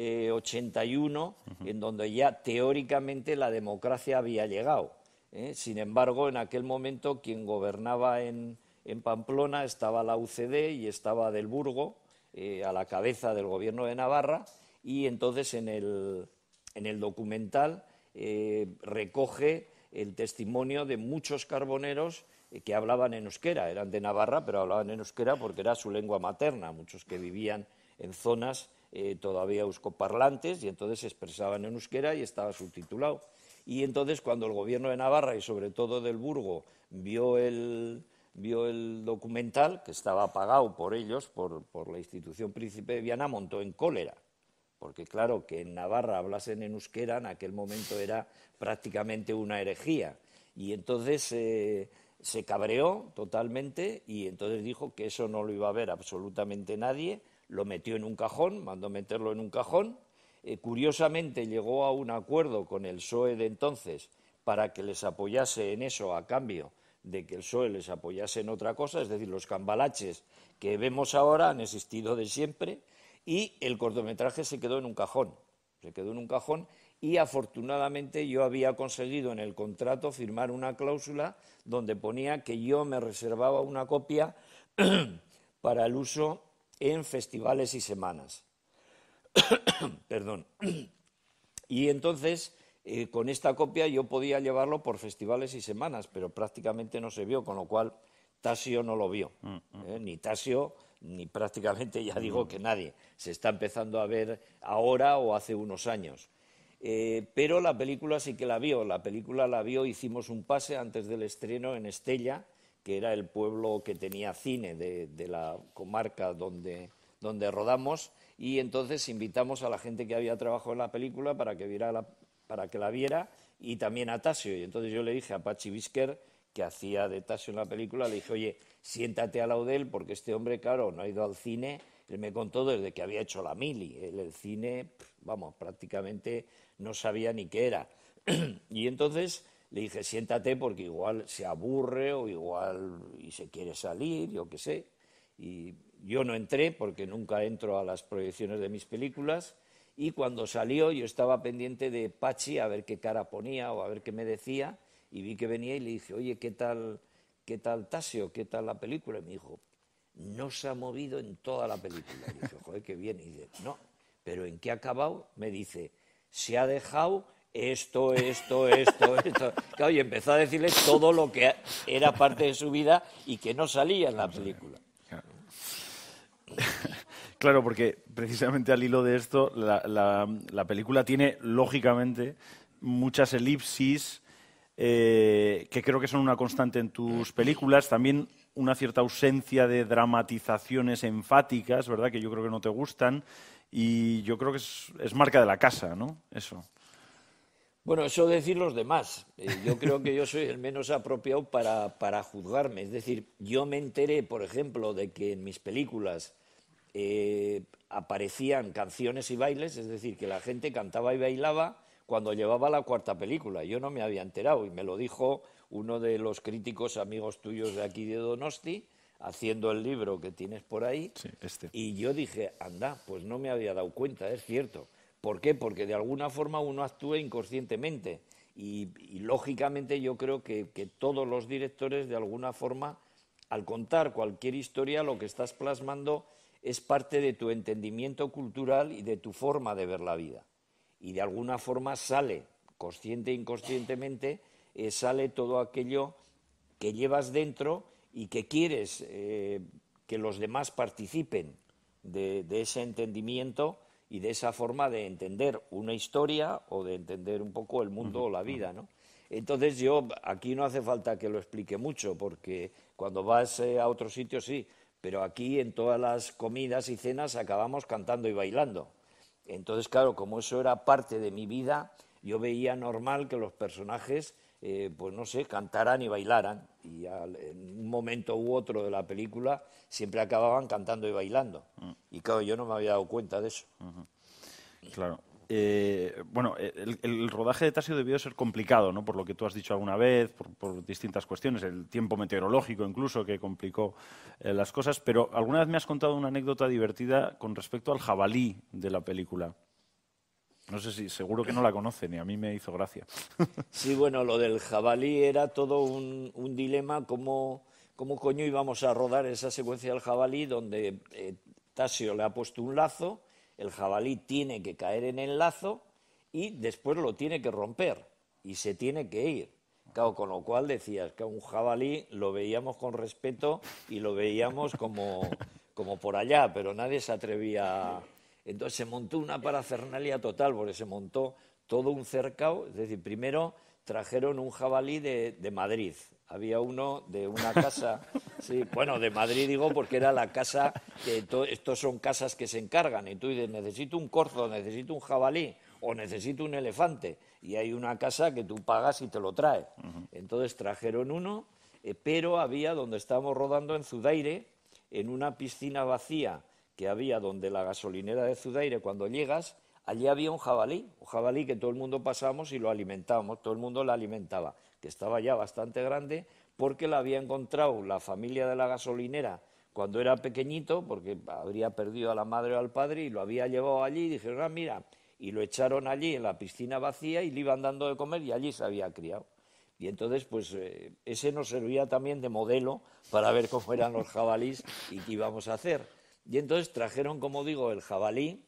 81, en donde ya teóricamente la democracia había llegado. Sin embargo, en aquel momento quien gobernaba en Pamplona estaba la UCD y estaba Del Burgo, a la cabeza del gobierno de Navarra, y entonces en el documental recoge el testimonio de muchos carboneros que hablaban en euskera, eran de Navarra, pero hablaban en euskera porque era su lengua materna, muchos que vivían en zonas todavía euskoparlantes y entonces se expresaban en euskera y estaba subtitulado. Y entonces cuando el gobierno de Navarra y sobre todo del Burgo vio el documental, que estaba pagado por ellos, por la institución Príncipe de Viana, montó en cólera. Porque claro, que en Navarra hablasen en euskera en aquel momento era prácticamente una herejía. Y entonces se cabreó totalmente y entonces dijo que eso no lo iba a ver absolutamente nadie, lo metió en un cajón, mandó meterlo en un cajón. Curiosamente llegó a un acuerdo con el PSOE de entonces para que les apoyase en eso a cambio de que el PSOE les apoyase en otra cosa, es decir, los cambalaches que vemos ahora han existido de siempre y el cortometraje se quedó en un cajón, y afortunadamente yo había conseguido en el contrato firmar una cláusula donde ponía que yo me reservaba una copia para el uso en festivales y semanas. Perdón. Y entonces, con esta copia yo podía llevarlo por festivales y semanas, pero prácticamente no se vio, con lo cual Tasio no lo vio. Ni Tasio, ni prácticamente, ya digo que nadie. Se está empezando a ver ahora o hace unos años. Pero la película sí que la vio. La película la vio, hicimos un pase antes del estreno en Estella, que era el pueblo que tenía cine de la comarca donde rodamos, y entonces invitamos a la gente que había trabajado en la película para que la viera, y también a Tasio. Y entonces yo le dije a Patxi Bizker, que hacía de Tasio en la película, le dije, oye, siéntate al lado de él, porque este hombre, claro, no ha ido al cine. Él me contó desde que había hecho la mili. Él, el cine, vamos, prácticamente no sabía ni qué era. Y entonces le dije, siéntate porque igual se aburre o igual y se quiere salir, yo qué sé. Y yo no entré porque nunca entro a las proyecciones de mis películas, y cuando salió yo estaba pendiente de Patxi a ver qué cara ponía o a ver qué me decía, y vi que venía y le dije, oye, ¿qué tal Tasio? ¿Qué tal la película? Y me dijo, no se ha movido en toda la película. Y dije, joder, qué bien. Y dice, no, pero ¿en qué ha acabado? Me dice, se ha dejado esto. Claro, y empezó a decirle todo lo que era parte de su vida y que no salía en la película. Claro, porque precisamente al hilo de esto, la película tiene, lógicamente, muchas elipsis que creo que son una constante en tus películas. También una cierta ausencia de dramatizaciones enfáticas, ¿verdad?, que yo creo que no te gustan. Y yo creo que es marca de la casa, ¿no? Eso. Bueno, eso decir los demás. Yo creo que yo soy el menos apropiado para juzgarme. Es decir, yo me enteré, por ejemplo, de que en mis películas aparecían canciones y bailes, es decir, que la gente cantaba y bailaba cuando llevaba la cuarta película. Yo no me había enterado y me lo dijo uno de los críticos amigos tuyos de aquí de Donosti, haciendo el libro que tienes por ahí. Sí, Y yo dije, anda, pues no me había dado cuenta, es cierto. ¿Por qué? Porque de alguna forma uno actúa inconscientemente y lógicamente yo creo que todos los directores de alguna forma, al contar cualquier historia, lo que estás plasmando es parte de tu entendimiento cultural y de tu forma de ver la vida. Y de alguna forma sale, consciente e inconscientemente, sale todo aquello que llevas dentro y que quieres que los demás participen de ese entendimiento y de esa forma de entender una historia o de entender un poco el mundo o la vida, ¿no? Entonces yo, aquí no hace falta que lo explique mucho, porque cuando vas a otro sitio sí, pero aquí en todas las comidas y cenas acabamos cantando y bailando. Entonces, claro, como eso era parte de mi vida, yo veía normal que los personajes, pues no sé, cantaran y bailaran. Y en un momento u otro de la película siempre acababan cantando y bailando. Y claro, yo no me había dado cuenta de eso. Claro. Bueno, el rodaje de Tasio debió ser complicado, ¿no? Por lo que tú has dicho alguna vez, por distintas cuestiones, el tiempo meteorológico incluso que complicó las cosas, pero alguna vez me has contado una anécdota divertida con respecto al jabalí de la película. No sé si, seguro que no la conocen y a mí me hizo gracia. Sí, bueno, lo del jabalí era todo un dilema, cómo coño íbamos a rodar esa secuencia del jabalí donde Tasio le ha puesto un lazo, el jabalí tiene que caer en el lazo y después lo tiene que romper y se tiene que ir. Claro, con lo cual decías que un jabalí lo veíamos con respeto y lo veíamos como por allá, pero nadie se atrevía. Entonces se montó una parafernalia total, porque se montó todo un cercado. Es decir, primero trajeron un jabalí de Madrid. Había uno de una casa, sí, bueno, de Madrid digo porque era la casa, que estos son casas que se encargan, y tú dices, necesito un corzo, necesito un jabalí, o necesito un elefante, y hay una casa que tú pagas y te lo trae. Entonces trajeron uno, pero había, donde estábamos rodando en Zudaire, en una piscina vacía que había donde la gasolinera de Zudaire, cuando llegas, allí había un jabalí que todo el mundo pasamos y lo alimentábamos, todo el mundo lo alimentaba, que estaba ya bastante grande porque lo había encontrado la familia de la gasolinera cuando era pequeñito, porque habría perdido a la madre o al padre, y lo había llevado allí y dijeron, ah, mira, y lo echaron allí en la piscina vacía y le iban dando de comer y allí se había criado. Y entonces, pues ese nos servía también de modelo para ver cómo eran los jabalís y qué íbamos a hacer. Y entonces trajeron, como digo, el jabalí,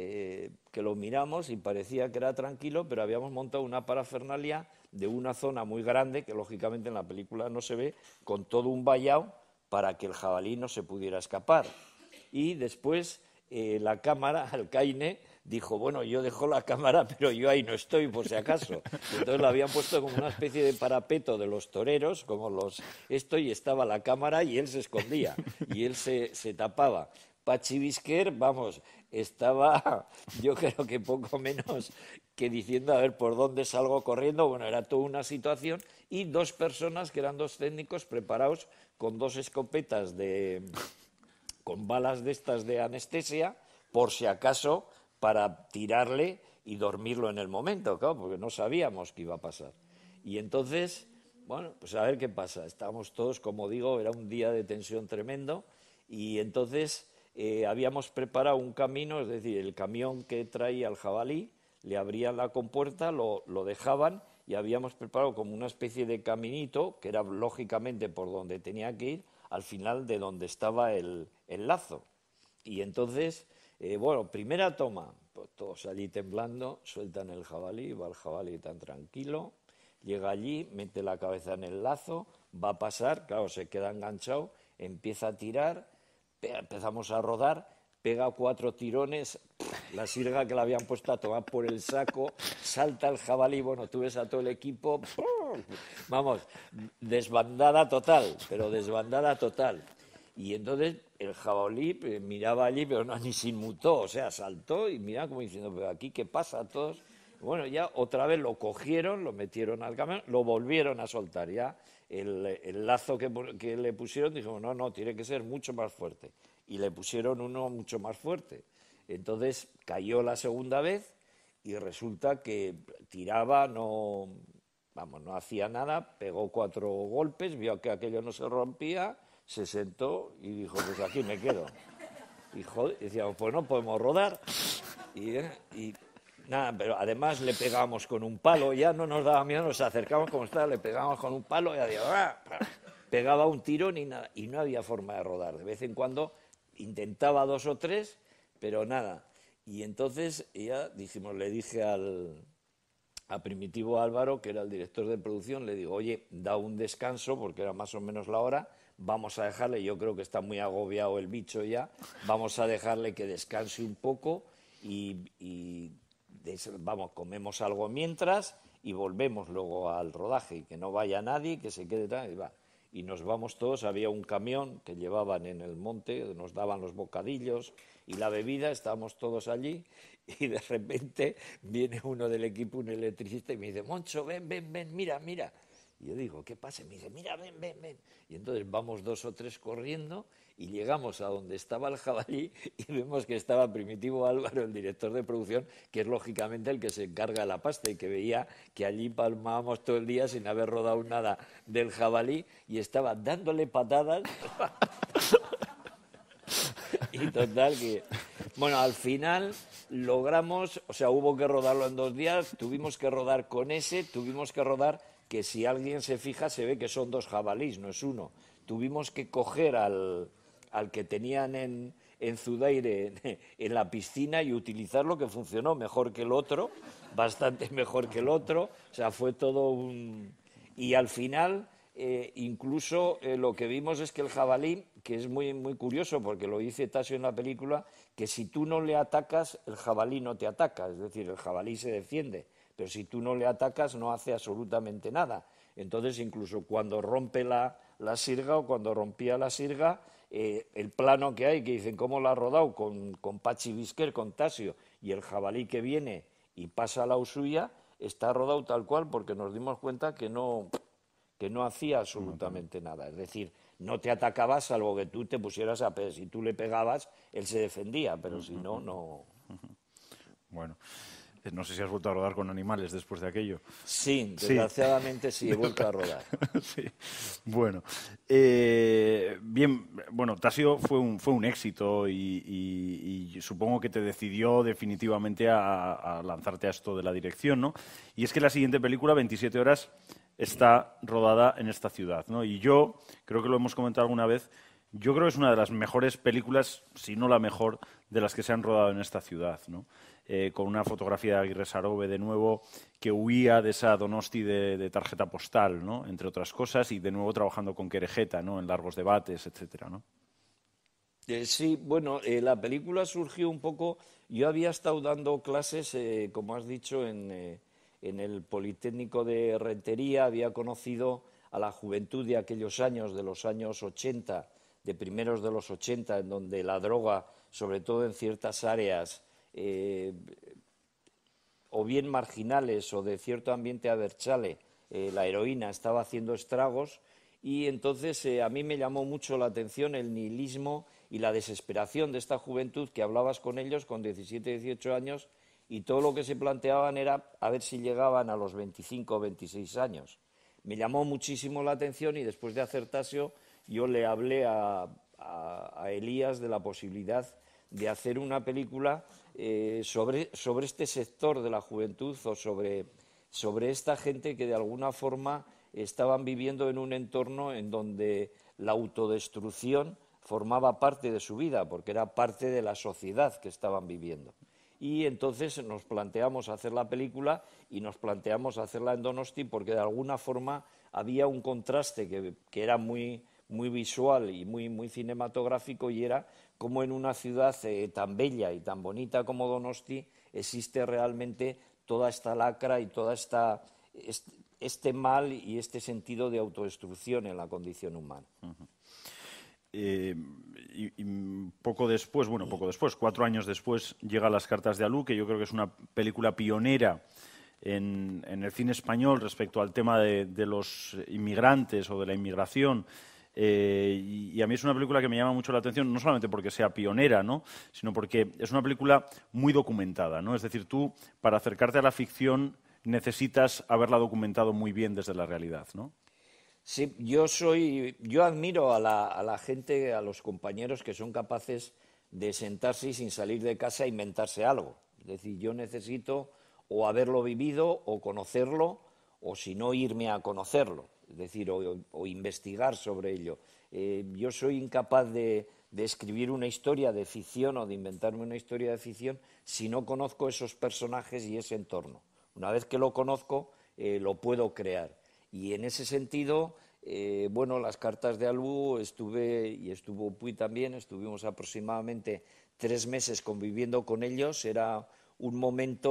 que lo miramos y parecía que era tranquilo, pero habíamos montado una parafernalia de una zona muy grande, que lógicamente en la película no se ve, con todo un vallado para que el jabalí no se pudiera escapar. Y después la cámara, Alcaine, dijo, bueno, yo dejo la cámara, pero yo ahí no estoy, por si acaso. Y entonces la habían puesto como una especie de parapeto de los toreros, como esto, y estaba la cámara y él se escondía, y él se tapaba. Pachi Bisquer, vamos, estaba, yo creo que poco menos que diciendo a ver por dónde salgo corriendo. Bueno, era toda una situación, y dos personas que eran dos técnicos preparados con dos escopetas con balas de estas de anestesia, por si acaso, para tirarle y dormirlo en el momento, claro, porque no sabíamos qué iba a pasar. Y entonces, bueno, pues a ver qué pasa. Estábamos todos, como digo, era un día de tensión tremendo, y entonces habíamos preparado un camino, es decir, el camión que traía el jabalí, le abrían la compuerta, lo dejaban, y habíamos preparado como una especie de caminito, que era lógicamente por donde tenía que ir, al final de donde estaba el lazo. Y entonces, bueno, primera toma, pues todos allí temblando, sueltan el jabalí, va el jabalí tan tranquilo, llega allí, mete la cabeza en el lazo, va a pasar, claro, se queda enganchado, empieza a tirar, empezamos a rodar, pega 4 tirones, la sirga que le habían puesto a tomar por el saco, salta el jabalí, bueno, tú ves a todo el equipo, vamos, desbandada total, pero desbandada total. Y entonces el jabalí miraba allí, pero no, ni se inmutó, o sea, saltó y miraba como diciendo, pero aquí, ¿qué pasa a todos? Bueno, ya otra vez lo cogieron, lo metieron al camión, lo volvieron a soltar. Ya el lazo que le pusieron, dijo, no, tiene que ser mucho más fuerte. Y le pusieron uno mucho más fuerte. Entonces cayó la segunda vez y resulta que tiraba, no hacía nada, pegó 4 golpes, vio que aquello no se rompía, se sentó y dijo, pues aquí me quedo. Y joder, decíamos, pues no podemos rodar. Y nada, pero además le pegábamos con un palo, ya no nos daba miedo, nos acercamos como estaba, le pegábamos con un palo y pegaba un tirón y nada, y no había forma de rodar. De vez en cuando intentaba 2 o 3, pero nada. Y entonces ya dijimos, le dije a Primitivo Álvaro, que era el director de producción, le digo, oye, da un descanso, porque era más o menos la hora, vamos a dejarle, yo creo que está muy agobiado el bicho ya, vamos a dejarle que descanse un poco y vamos, comemos algo mientras y volvemos luego al rodaje y que no vaya nadie, que se quede tal, y va. Y nos vamos todos, había un camión que llevaban en el monte, nos daban los bocadillos y la bebida, estábamos todos allí y de repente viene uno del equipo, un electricista, y me dice, Moncho, ven, ven, ven, mira, mira. Y yo digo, ¿qué pasa? Y me dice, mira, ven, ven, ven. Y entonces vamos 2 o 3 corriendo y llegamos a donde estaba el jabalí y vemos que estaba Primitivo Álvaro, el director de producción, que es lógicamente el que se encarga de la pasta y que veía que allí palmábamos todo el día sin haber rodado nada del jabalí y estaba dándole patadas. Y total que... Bueno, al final logramos, o sea, hubo que rodarlo en 2 días, tuvimos que rodar con ese, tuvimos que rodar, que si alguien se fija se ve que son 2 jabalís, no es uno. Tuvimos que coger al que tenían en Zudaire en la piscina y utilizarlo, que funcionó mejor que el otro, bastante mejor que el otro, o sea, fue todo un... Y al final... incluso lo que vimos es que el jabalí, que es muy, muy curioso porque lo dice Tasio en la película, que si tú no le atacas, el jabalí no te ataca, es decir, el jabalí se defiende, pero si tú no le atacas no hace absolutamente nada. Entonces, incluso cuando rompe la sirga o cuando rompía la sirga, el plano que hay, que dicen cómo lo ha rodado con Pachi Bisquer, con Tasio, y el jabalí que viene y pasa a la Ushuaia, está rodado tal cual porque nos dimos cuenta que no hacía absolutamente nada. Es decir, no te atacaba salvo que tú te pusieras a... Si tú le pegabas, él se defendía, pero si no, no... Bueno, no sé si has vuelto a rodar con animales después de aquello. Sí, desgraciadamente sí, he vuelto a rodar. Sí. Bueno, bien, bueno, Tasio fue un éxito y supongo que te decidió definitivamente a lanzarte a esto de la dirección, ¿no? Y es que la siguiente película, 27 horas, está rodada en esta ciudad, ¿no? Y yo, creo que lo hemos comentado alguna vez, yo creo que es una de las mejores películas, si no la mejor, de las que se han rodado en esta ciudad, ¿no? Con una fotografía de Aguirre Sarobe, de nuevo, que huía de esa Donosti de tarjeta postal, ¿no? Entre otras cosas, y de nuevo trabajando con Querejeta, ¿no? En largos debates, etcétera, ¿no? Sí, bueno, la película surgió un poco... Yo había estado dando clases, como has dicho, en el Politécnico de Rentería, había conocido a la juventud de aquellos años, de los años 80, de primeros de los 80, en donde la droga, sobre todo en ciertas áreas, o bien marginales o de cierto ambiente abertzale, la heroína estaba haciendo estragos y entonces a mí me llamó mucho la atención el nihilismo y la desesperación de esta juventud que hablabas con ellos con 17, 18 años y todo lo que se planteaban era a ver si llegaban a los 25 o 26 años. Me llamó muchísimo la atención y después de hacer Tasio yo le hablé a Elías de la posibilidad de hacer una película sobre este sector de la juventud o sobre esta gente que de alguna forma estaban viviendo en un entorno en donde la autodestrucción formaba parte de su vida, porque era parte de la sociedad que estaban viviendo. Y entonces nos planteamos hacer la película y nos planteamos hacerla en Donosti porque de alguna forma había un contraste que era muy, muy visual y muy, muy cinematográfico y era como en una ciudad tan bella y tan bonita como Donosti existe realmente toda esta lacra y toda este mal y este sentido de autodestrucción en la condición humana. Y poco después, 4 años después, llega Las cartas de Alú, que yo creo que es una película pionera en el cine español respecto al tema de los inmigrantes o de la inmigración. Y a mí es una película que me llama mucho la atención, no solamente porque sea pionera, ¿no? Sino porque es una película muy documentada, ¿no? Es decir, tú, para acercarte a la ficción, necesitas haberla documentado muy bien desde la realidad, ¿no? Sí, yo admiro a la gente, a los compañeros que son capaces de sentarse y sin salir de casa a inventarse algo. Es decir, yo necesito o haberlo vivido o conocerlo o si no irme a conocerlo, es decir, o investigar sobre ello. Yo soy incapaz de escribir una historia de ficción o de inventarme una historia de ficción si no conozco esos personajes y ese entorno. Una vez que lo conozco, lo puedo crear. Y en ese sentido, bueno, Las cartas de Alú estuvo Puy también, estuvimos aproximadamente 3 meses conviviendo con ellos. Era un momento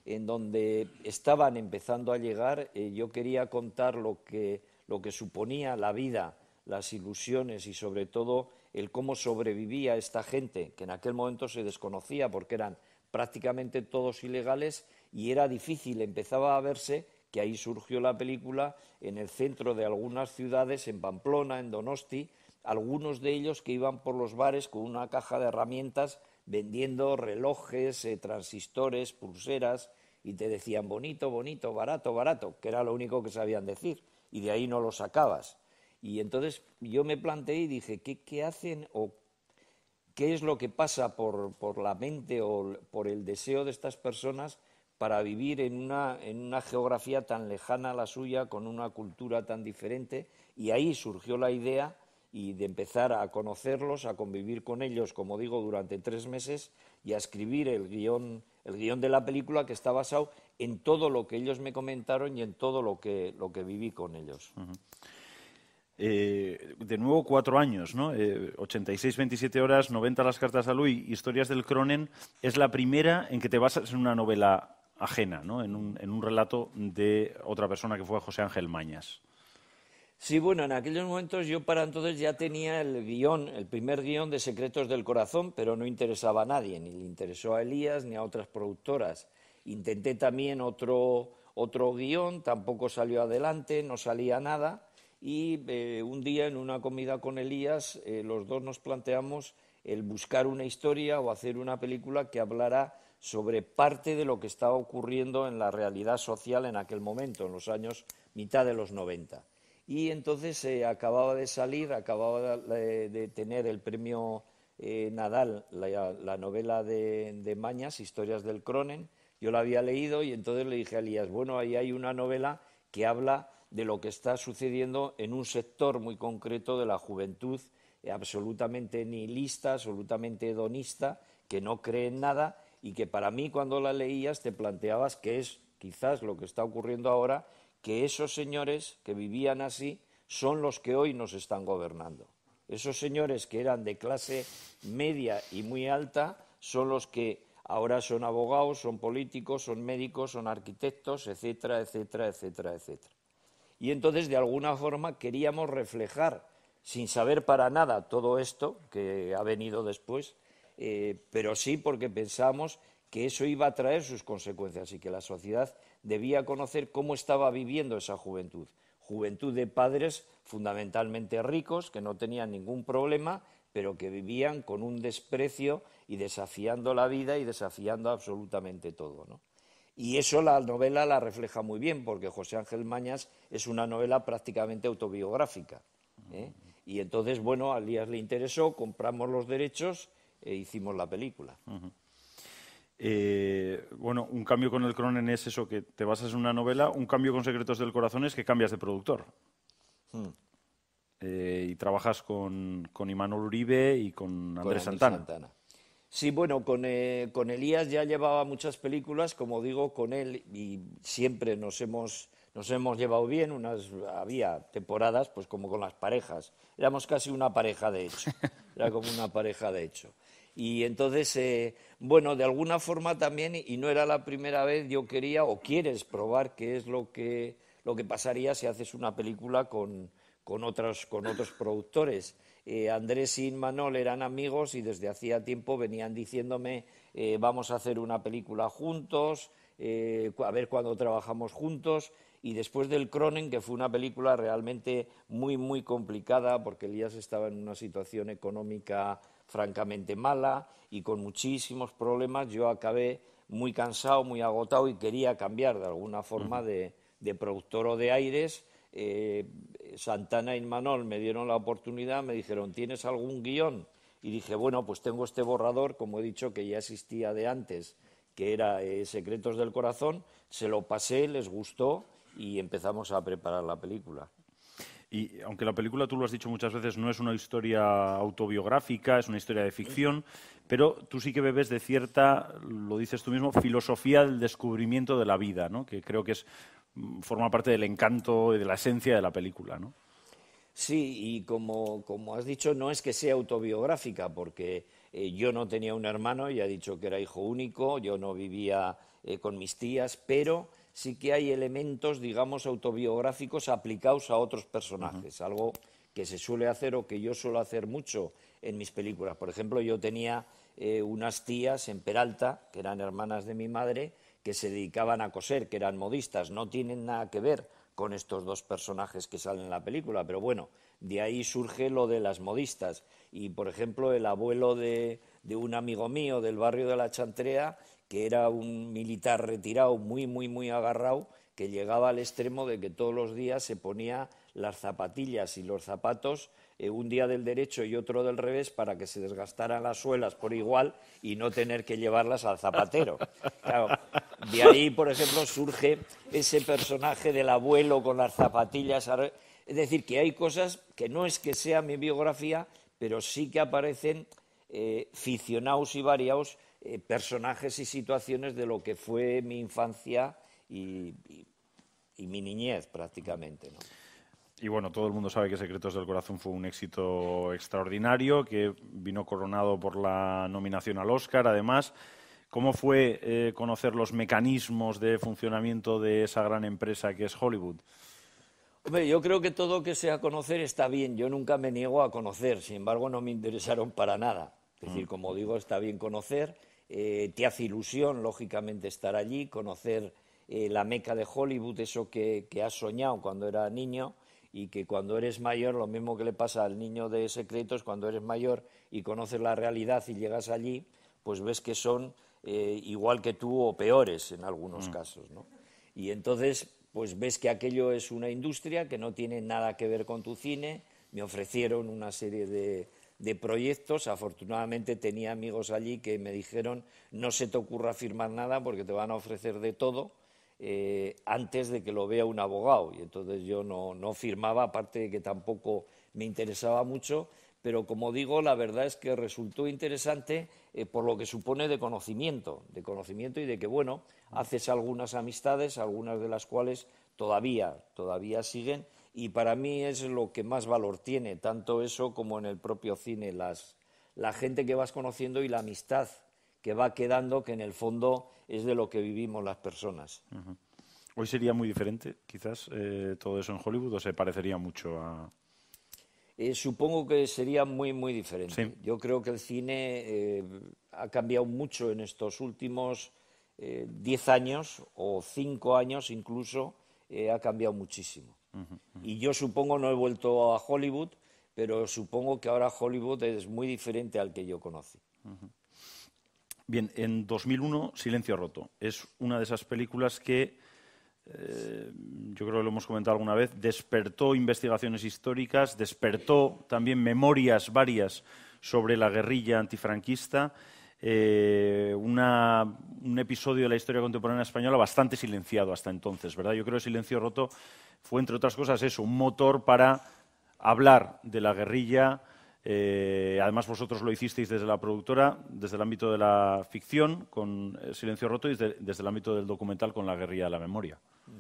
en donde estaban empezando a llegar. Yo quería contar lo que suponía la vida, las ilusiones y sobre todo el cómo sobrevivía esta gente, que en aquel momento se desconocía porque eran prácticamente todos ilegales y era difícil, empezaba a verse, que ahí surgió la película, en el centro de algunas ciudades, en Pamplona, en Donosti, algunos de ellos que iban por los bares con una caja de herramientas vendiendo relojes, transistores, pulseras, y te decían bonito, bonito, barato, barato, que era lo único que sabían decir, y de ahí no lo sacabas. Y entonces yo me planteé y dije, ¿qué hacen o qué es lo que pasa por la mente o por el deseo de estas personas para vivir en una geografía tan lejana a la suya, con una cultura tan diferente? Y ahí surgió la idea y de empezar a conocerlos, a convivir con ellos, como digo, durante 3 meses y a escribir el guión de la película, que está basado en todo lo que ellos me comentaron y en todo lo que viví con ellos. Uh-huh. De nuevo 4 años, ¿no? 86, 27 horas, 90 las cartas a Luis, Historias del Cronen, es la primera en que te basas en una novela ajena, ¿no? En un relato de otra persona que fue José Ángel Mañas. Sí, bueno, en aquellos momentos yo para entonces ya tenía el primer guión de Secretos del Corazón, pero no interesaba a nadie, ni le interesó a Elías ni a otras productoras. Intenté también otro guión, tampoco salió adelante, no salía nada, y un día en una comida con Elías los dos nos planteamos el buscar una historia o hacer una película que hablara sobre parte de lo que estaba ocurriendo en la realidad social en aquel momento, en los años mitad de los 90. Y entonces acababa de salir, acababa de tener el premio Nadal, la novela de Mañas, Historias del Cronen. Yo la había leído y entonces le dije a Elías, bueno, ahí hay una novela que habla de lo que está sucediendo en un sector muy concreto de la juventud, absolutamente nihilista, absolutamente hedonista, que no cree en nada y que para mí cuando la leías te planteabas que es quizás lo que está ocurriendo ahora, que esos señores que vivían así son los que hoy nos están gobernando. Esos señores que eran de clase media y muy alta son los que ahora son abogados, son políticos, son médicos, son arquitectos, etcétera, etcétera, etcétera, etcétera. Y entonces, de alguna forma, queríamos reflejar, sin saber para nada todo esto que ha venido después, pero sí porque pensamos que eso iba a traer sus consecuencias y que la sociedad debía conocer cómo estaba viviendo esa juventud. Juventud de padres fundamentalmente ricos, que no tenían ningún problema, pero que vivían con un desprecio y desafiando la vida y desafiando absolutamente todo, ¿no? Y eso la novela la refleja muy bien, porque José Ángel Mañas es una novela prácticamente autobiográfica, ¿eh? Y entonces, bueno, a Elías le interesó, compramos los derechos e hicimos la película. Uh-huh. Bueno, un cambio con el Cronen es eso, que te basas en una novela. Un cambio con Secretos del Corazón es que cambias de productor. Y trabajas con Imanol Uribe y con Andrés Santana. Sí, bueno, con Elías ya llevaba muchas películas, como digo, con él, y siempre nos hemos llevado bien. Había temporadas, pues como con las parejas. Éramos casi una pareja de hecho. Era como una pareja de hecho. Y entonces, bueno, de alguna forma también, y no era la primera vez, yo quería, o quieres probar qué es lo que pasaría si haces una película con otros productores. Andrés y Imanol eran amigos y desde hacía tiempo venían diciéndome vamos a hacer una película juntos, a ver cuándo trabajamos juntos. Y después del Cronen, que fue una película realmente muy, muy complicada, porque Elías estaba en una situación económica francamente mala y con muchísimos problemas, yo acabé muy cansado, muy agotado y quería cambiar de alguna forma de productor o de aires. Santana y Imanol me dieron la oportunidad, me dijeron, ¿tienes algún guión? Y dije, bueno, pues tengo este borrador, como he dicho, que ya existía de antes, que era Secretos del Corazón, se lo pasé, les gustó y empezamos a preparar la película. Y aunque la película, tú lo has dicho muchas veces, no es una historia autobiográfica, es una historia de ficción, pero tú sí que bebes de cierta, lo dices tú mismo, filosofía del descubrimiento de la vida, ¿no? Que creo que forma parte del encanto y de la esencia de la película, ¿no? Sí, y como has dicho, no es que sea autobiográfica, porque Yo no tenía un hermano, ya he dicho que era hijo único, yo no vivía con mis tías, pero sí que hay elementos, digamos, autobiográficos aplicados a otros personajes, algo que se suele hacer o que yo suelo hacer mucho en mis películas. Por ejemplo, yo tenía unas tías en Peralta, que eran hermanas de mi madre, que se dedicaban a coser, que eran modistas. No tienen nada que ver con estos dos personajes que salen en la película, pero bueno, de ahí surge lo de las modistas. Y, por ejemplo, el abuelo de un amigo mío del barrio de La Chantrea, que era un militar retirado muy, muy, muy agarrado, que llegaba al extremo de que todos los días se ponía las zapatillas y los zapatos un día del derecho y otro del revés para que se desgastaran las suelas por igual y no tener que llevarlas al zapatero. Claro, de ahí, por ejemplo, surge ese personaje del abuelo con las zapatillas. Es decir, que hay cosas que no es que sea mi biografía, pero sí que aparecen ficcionados y variados personajes y situaciones de lo que fue mi infancia y mi niñez prácticamente, ¿no? Y bueno, todo el mundo sabe que Secretos del Corazón fue un éxito extraordinario, que vino coronado por la nominación al Oscar, además. ¿Cómo fue conocer los mecanismos de funcionamiento de esa gran empresa que es Hollywood? Hombre, yo creo que todo lo que sea conocer está bien. Yo nunca me niego a conocer, sin embargo no me interesaron para nada. Es decir, como digo, está bien conocer, te hace ilusión, lógicamente, estar allí, conocer la meca de Hollywood, eso que has soñado cuando era niño y que cuando eres mayor, lo mismo que le pasa al niño de Secretos, cuando eres mayor y conoces la realidad y llegas allí, pues ves que son igual que tú o peores en algunos casos, ¿no? Y entonces, pues ves que aquello es una industria que no tiene nada que ver con tu cine. Me ofrecieron una serie de proyectos. Afortunadamente tenía amigos allí que me dijeron no se te ocurra firmar nada porque te van a ofrecer de todo antes de que lo vea un abogado. Y entonces yo no firmaba, aparte de que tampoco me interesaba mucho. Pero, como digo, la verdad es que resultó interesante por lo que supone de conocimiento y de que, bueno, haces algunas amistades, algunas de las cuales todavía siguen, y para mí es lo que más valor tiene, tanto eso como en el propio cine, la gente que vas conociendo y la amistad que va quedando, que en el fondo es de lo que vivimos las personas. ¿Hoy sería muy diferente, quizás, todo eso en Hollywood, o se parecería mucho a...? Supongo que sería muy, muy diferente. Sí. Yo creo que el cine ha cambiado mucho en estos últimos 10 años o 5 años incluso, ha cambiado muchísimo. Y yo supongo, no he vuelto a Hollywood, pero supongo que ahora Hollywood es muy diferente al que yo conocí. Bien, en 2001, Silencio roto. Es una de esas películas que yo creo que lo hemos comentado alguna vez, despertó investigaciones históricas, despertó también memorias varias sobre la guerrilla antifranquista, un episodio de la historia contemporánea española bastante silenciado hasta entonces, ¿verdad? Yo creo que Silencio roto fue, entre otras cosas, eso, un motor para hablar de la guerrilla. Además, vosotros lo hicisteis desde la productora, desde el ámbito de la ficción, con Silencio roto, y desde el ámbito del documental, con La guerrilla de la memoria.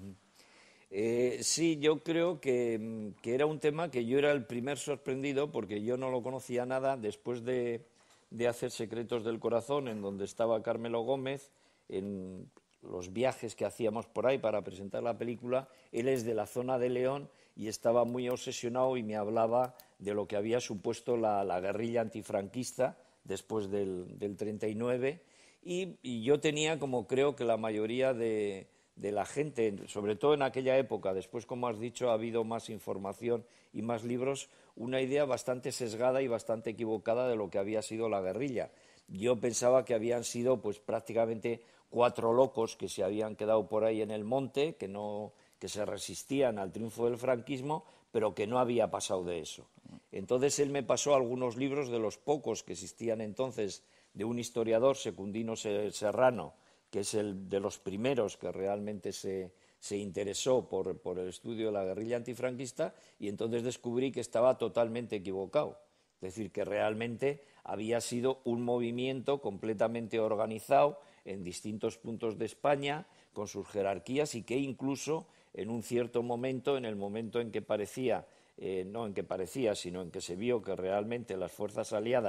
Sí, yo creo que era un tema que yo era el primer sorprendido porque yo no lo conocía nada después de hacer Secretos del Corazón, en donde estaba Carmelo Gómez, en los viajes que hacíamos por ahí para presentar la película. Él es de la zona de León y estaba muy obsesionado y me hablaba de lo que había supuesto la guerrilla antifranquista después del 39 y yo tenía, como creo que la mayoría de la gente, sobre todo en aquella época, después, como has dicho, ha habido más información y más libros, una idea bastante sesgada y bastante equivocada de lo que había sido la guerrilla. Yo pensaba que habían sido pues prácticamente 4 locos que se habían quedado por ahí en el monte, que se resistían al triunfo del franquismo, pero que no había pasado de eso. Entonces él me pasó algunos libros de los pocos que existían entonces de un historiador, Secundino Serrano, que es el de los primeros que realmente se interesó por el estudio de la guerrilla antifranquista, y entonces descubrí que estaba totalmente equivocado. Es decir, que realmente había sido un movimiento completamente organizado en distintos puntos de España, con sus jerarquías, y que incluso en un cierto momento, en el momento en que parecía, no en que parecía, sino en que se vio que realmente las fuerzas aliadas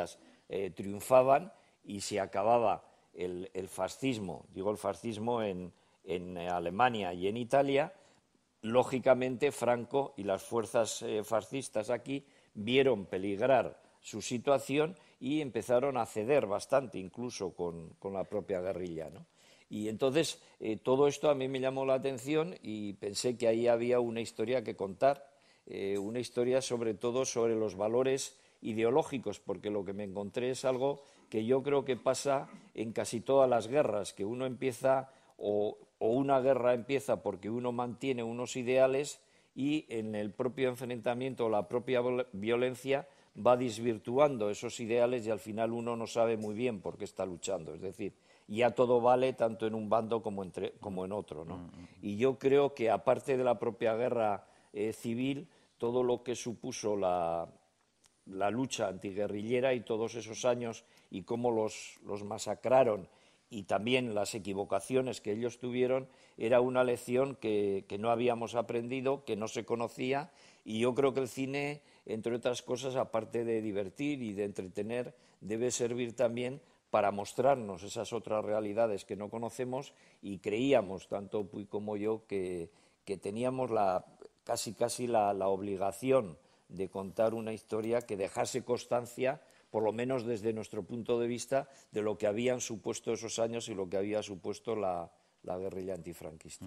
triunfaban y se acababa el fascismo, digo el fascismo en Alemania y en Italia. Lógicamente, Franco y las fuerzas fascistas aquí vieron peligrar su situación y empezaron a ceder bastante, incluso con la propia guerrilla, ¿no? Y entonces todo esto a mí me llamó la atención y pensé que ahí había una historia que contar, una historia sobre todo sobre los valores ideológicos, porque lo que me encontré es algo que yo creo que pasa en casi todas las guerras, que uno empieza o una guerra empieza porque uno mantiene unos ideales y en el propio enfrentamiento o la propia violencia va desvirtuando esos ideales y al final uno no sabe muy bien por qué está luchando. Es decir, ya todo vale tanto en un bando como en otro, ¿no? Y yo creo que aparte de la propia guerra civil, todo lo que supuso la lucha antiguerrillera y todos esos años y cómo los masacraron y también las equivocaciones que ellos tuvieron, era una lección que no habíamos aprendido, que no se conocía, y yo creo que el cine, entre otras cosas, aparte de divertir y de entretener, debe servir también para mostrarnos esas otras realidades que no conocemos, y creíamos, tanto Puy como yo, que teníamos casi la obligación de contar una historia que dejase constancia, por lo menos desde nuestro punto de vista, de lo que habían supuesto esos años y lo que había supuesto la guerrilla antifranquista.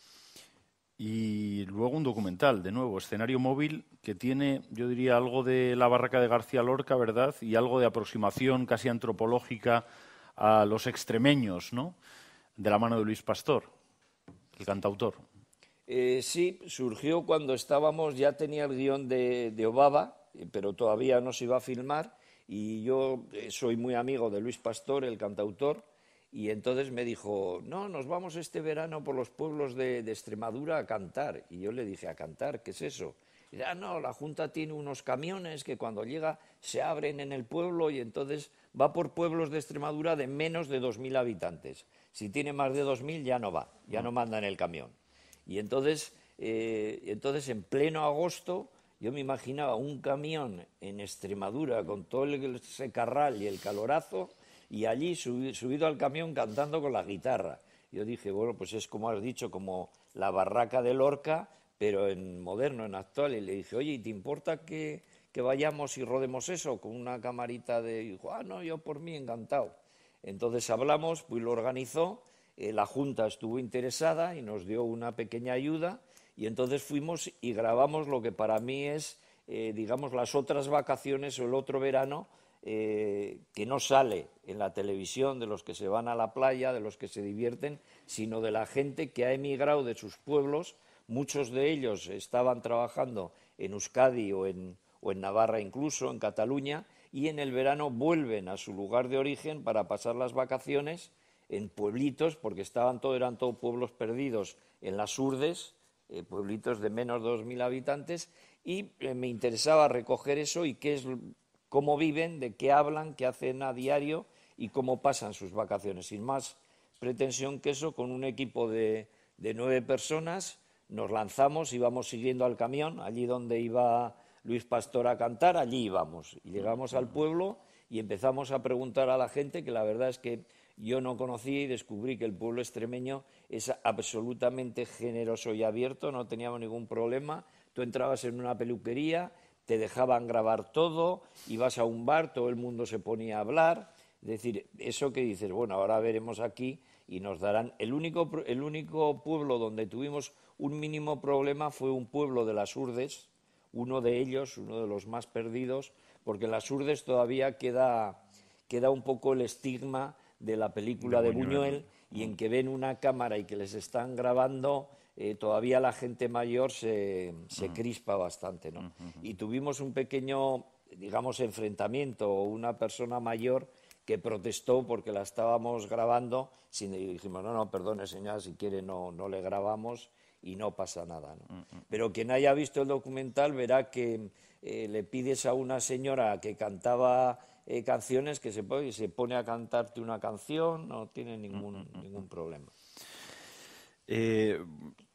Y luego un documental, de nuevo, escenario móvil, que tiene, yo diría, algo de La barraca de García Lorca, ¿verdad? Y algo de aproximación casi antropológica a los extremeños, ¿no? De la mano de Luis Pastor, el cantautor. Sí, surgió cuando ya tenía el guión de Obaba, pero todavía no se iba a filmar, y yo soy muy amigo de Luis Pastor, el cantautor, y entonces me dijo, no, nos vamos este verano por los pueblos de Extremadura a cantar. Y yo le dije, ¿a cantar? ¿Qué es eso? Y dice, no, la Junta tiene unos camiones que cuando llega se abren en el pueblo y entonces va por pueblos de Extremadura de menos de 2.000 habitantes. Si tiene más de 2.000 ya no va, ya no manda en el camión. Y entonces en pleno agosto, yo me imaginaba un camión en Extremadura con todo el secarral y el calorazo, y allí subido al camión cantando con la guitarra. Yo dije, bueno, pues es como has dicho, como la barraca de Lorca, pero en moderno, en actual. Y le dije, oye, ¿y te importa que vayamos y rodemos eso con una camarita de...? Y dijo, no, yo por mí encantado. Entonces hablamos, pues lo organizó, la Junta estuvo interesada y nos dio una pequeña ayuda, y entonces fuimos y grabamos lo que para mí es, digamos, las otras vacaciones o el otro verano, que no sale en la televisión, de los que se van a la playa, de los que se divierten, sino de la gente que ha emigrado de sus pueblos. Muchos de ellos estaban trabajando en Euskadi o en Navarra, incluso en Cataluña, y en el verano vuelven a su lugar de origen para pasar las vacaciones en pueblitos, porque eran todos pueblos perdidos en las urdes, pueblitos de menos de 2.000 habitantes, y me interesaba recoger eso y cómo viven, de qué hablan, qué hacen a diario y cómo pasan sus vacaciones. Sin más pretensión que eso, con un equipo de 9 personas, nos lanzamos, íbamos siguiendo al camión, allí donde iba Luis Pastor a cantar, allí íbamos. Y llegamos al pueblo y empezamos a preguntar a la gente, que la verdad es que yo no conocía, y descubrí que el pueblo extremeño es absolutamente generoso y abierto, no teníamos ningún problema. Tú entrabas en una peluquería, te dejaban grabar todo, ibas a un bar, todo el mundo se ponía a hablar. Es decir, eso que dices, bueno, ahora veremos aquí y nos darán... El único pueblo donde tuvimos un mínimo problema fue un pueblo de las Urdes, uno de ellos, uno de los más perdidos, porque en las Urdes todavía queda un poco el estigma de la película de Buñuel, y en que ven una cámara y que les están grabando, todavía la gente mayor se crispa bastante, ¿no? Y tuvimos un pequeño, digamos, enfrentamiento, o una persona mayor que protestó porque la estábamos grabando, y dijimos, no, perdone señora, si quiere no le grabamos y no pasa nada, ¿no? Pero quien haya visto el documental verá que le pides a una señora que cantaba canciones, que se pone a cantarte una canción, no tiene ningún problema.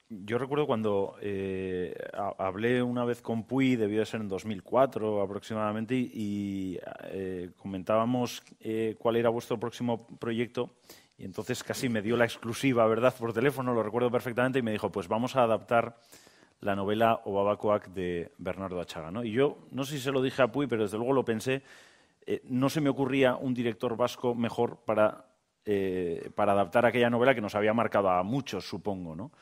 Yo recuerdo cuando hablé una vez con Puy, debió de ser en 2004 aproximadamente, y comentábamos cuál era vuestro próximo proyecto, y entonces casi me dio la exclusiva, ¿verdad?, por teléfono, lo recuerdo perfectamente, y me dijo, pues vamos a adaptar la novela Obabacoak de Bernardo Achaga, ¿no? Y yo, no sé si se lo dije a Puy, pero desde luego lo pensé, no se me ocurría un director vasco mejor para adaptar aquella novela que nos había marcado a muchos, supongo, ¿no?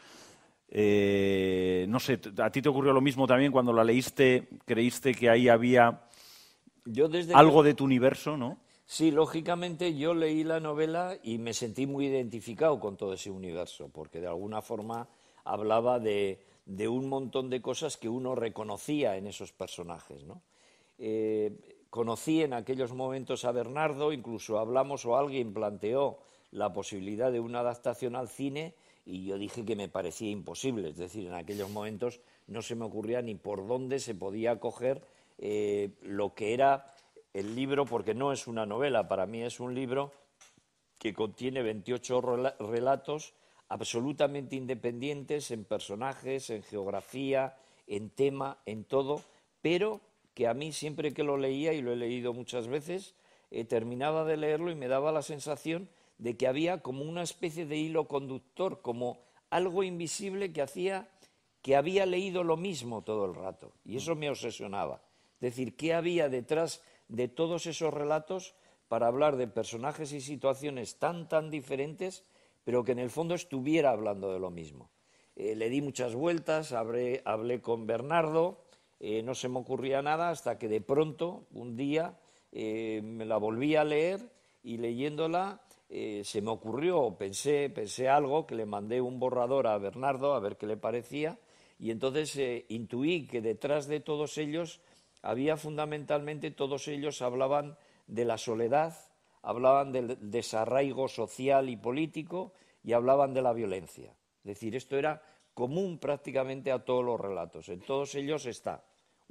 No sé, ¿a ti te ocurrió lo mismo también cuando la leíste? ¿Creíste que ahí había Yo desde algo que... de tu universo, no? Sí, lógicamente yo leí la novela y me sentí muy identificado con todo ese universo, porque de alguna forma hablaba de un montón de cosas que uno reconocía en esos personajes, ¿no? Conocí en aquellos momentos a Bernardo, incluso hablamos o alguien planteó la posibilidad de una adaptación al cine y yo dije que me parecía imposible, es decir, en aquellos momentos no se me ocurría ni por dónde se podía coger lo que era el libro, porque no es una novela, para mí es un libro que contiene 28 relatos absolutamente independientes en personajes, en geografía, en tema, en todo, pero que a mí siempre que lo leía, y lo he leído muchas veces, terminaba de leerlo y me daba la sensación de que había como una especie de hilo conductor, como algo invisible que hacía que había leído lo mismo todo el rato, y eso me obsesionaba. Es decir, ¿qué había detrás de todos esos relatos para hablar de personajes y situaciones tan diferentes, pero que en el fondo estuviera hablando de lo mismo? Le di muchas vueltas, hablé con Bernardo, no se me ocurría nada hasta que de pronto, un día, me la volví a leer y leyéndola se me ocurrió, pensé algo, que le mandé un borrador a Bernardo a ver qué le parecía, y entonces intuí que detrás de todos ellos había fundamentalmente, todos ellos hablaban de la soledad, hablaban del desarraigo social y político y hablaban de la violencia. Es decir, esto era común prácticamente a todos los relatos. En todos ellos está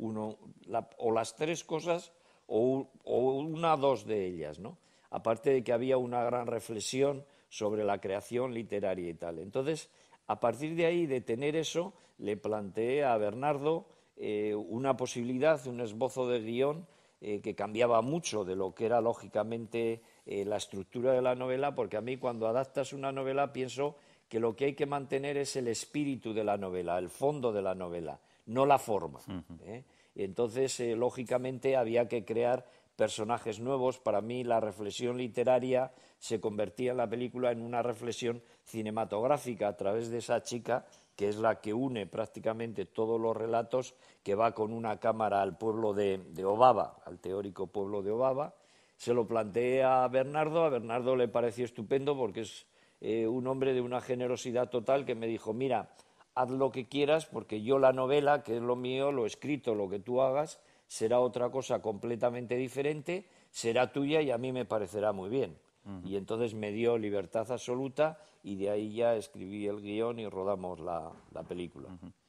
o las tres cosas o una o dos de ellas, ¿no? Aparte de que había una gran reflexión sobre la creación literaria y tal. Entonces, a partir de ahí, de tener eso, le planteé a Bernardo una posibilidad, un esbozo de guión que cambiaba mucho de lo que era lógicamente la estructura de la novela, porque a mí cuando adaptas una novela pienso que lo que hay que mantener es el espíritu de la novela, el fondo de la novela, no la forma. Y entonces, lógicamente, había que crear personajes nuevos. Para mí la reflexión literaria se convertía en la película en una reflexión cinematográfica a través de esa chica que es la que une prácticamente todos los relatos, que va con una cámara al pueblo de Obaba, al teórico pueblo de Obaba. Se lo planteé a Bernardo le pareció estupendo porque es un hombre de una generosidad total que me dijo, mira, haz lo que quieras porque yo la novela, que es lo mío, lo escrito, lo que tú hagas, será otra cosa completamente diferente, será tuya y a mí me parecerá muy bien. Y entonces me dio libertad absoluta y de ahí ya escribí el guión y rodamos la película.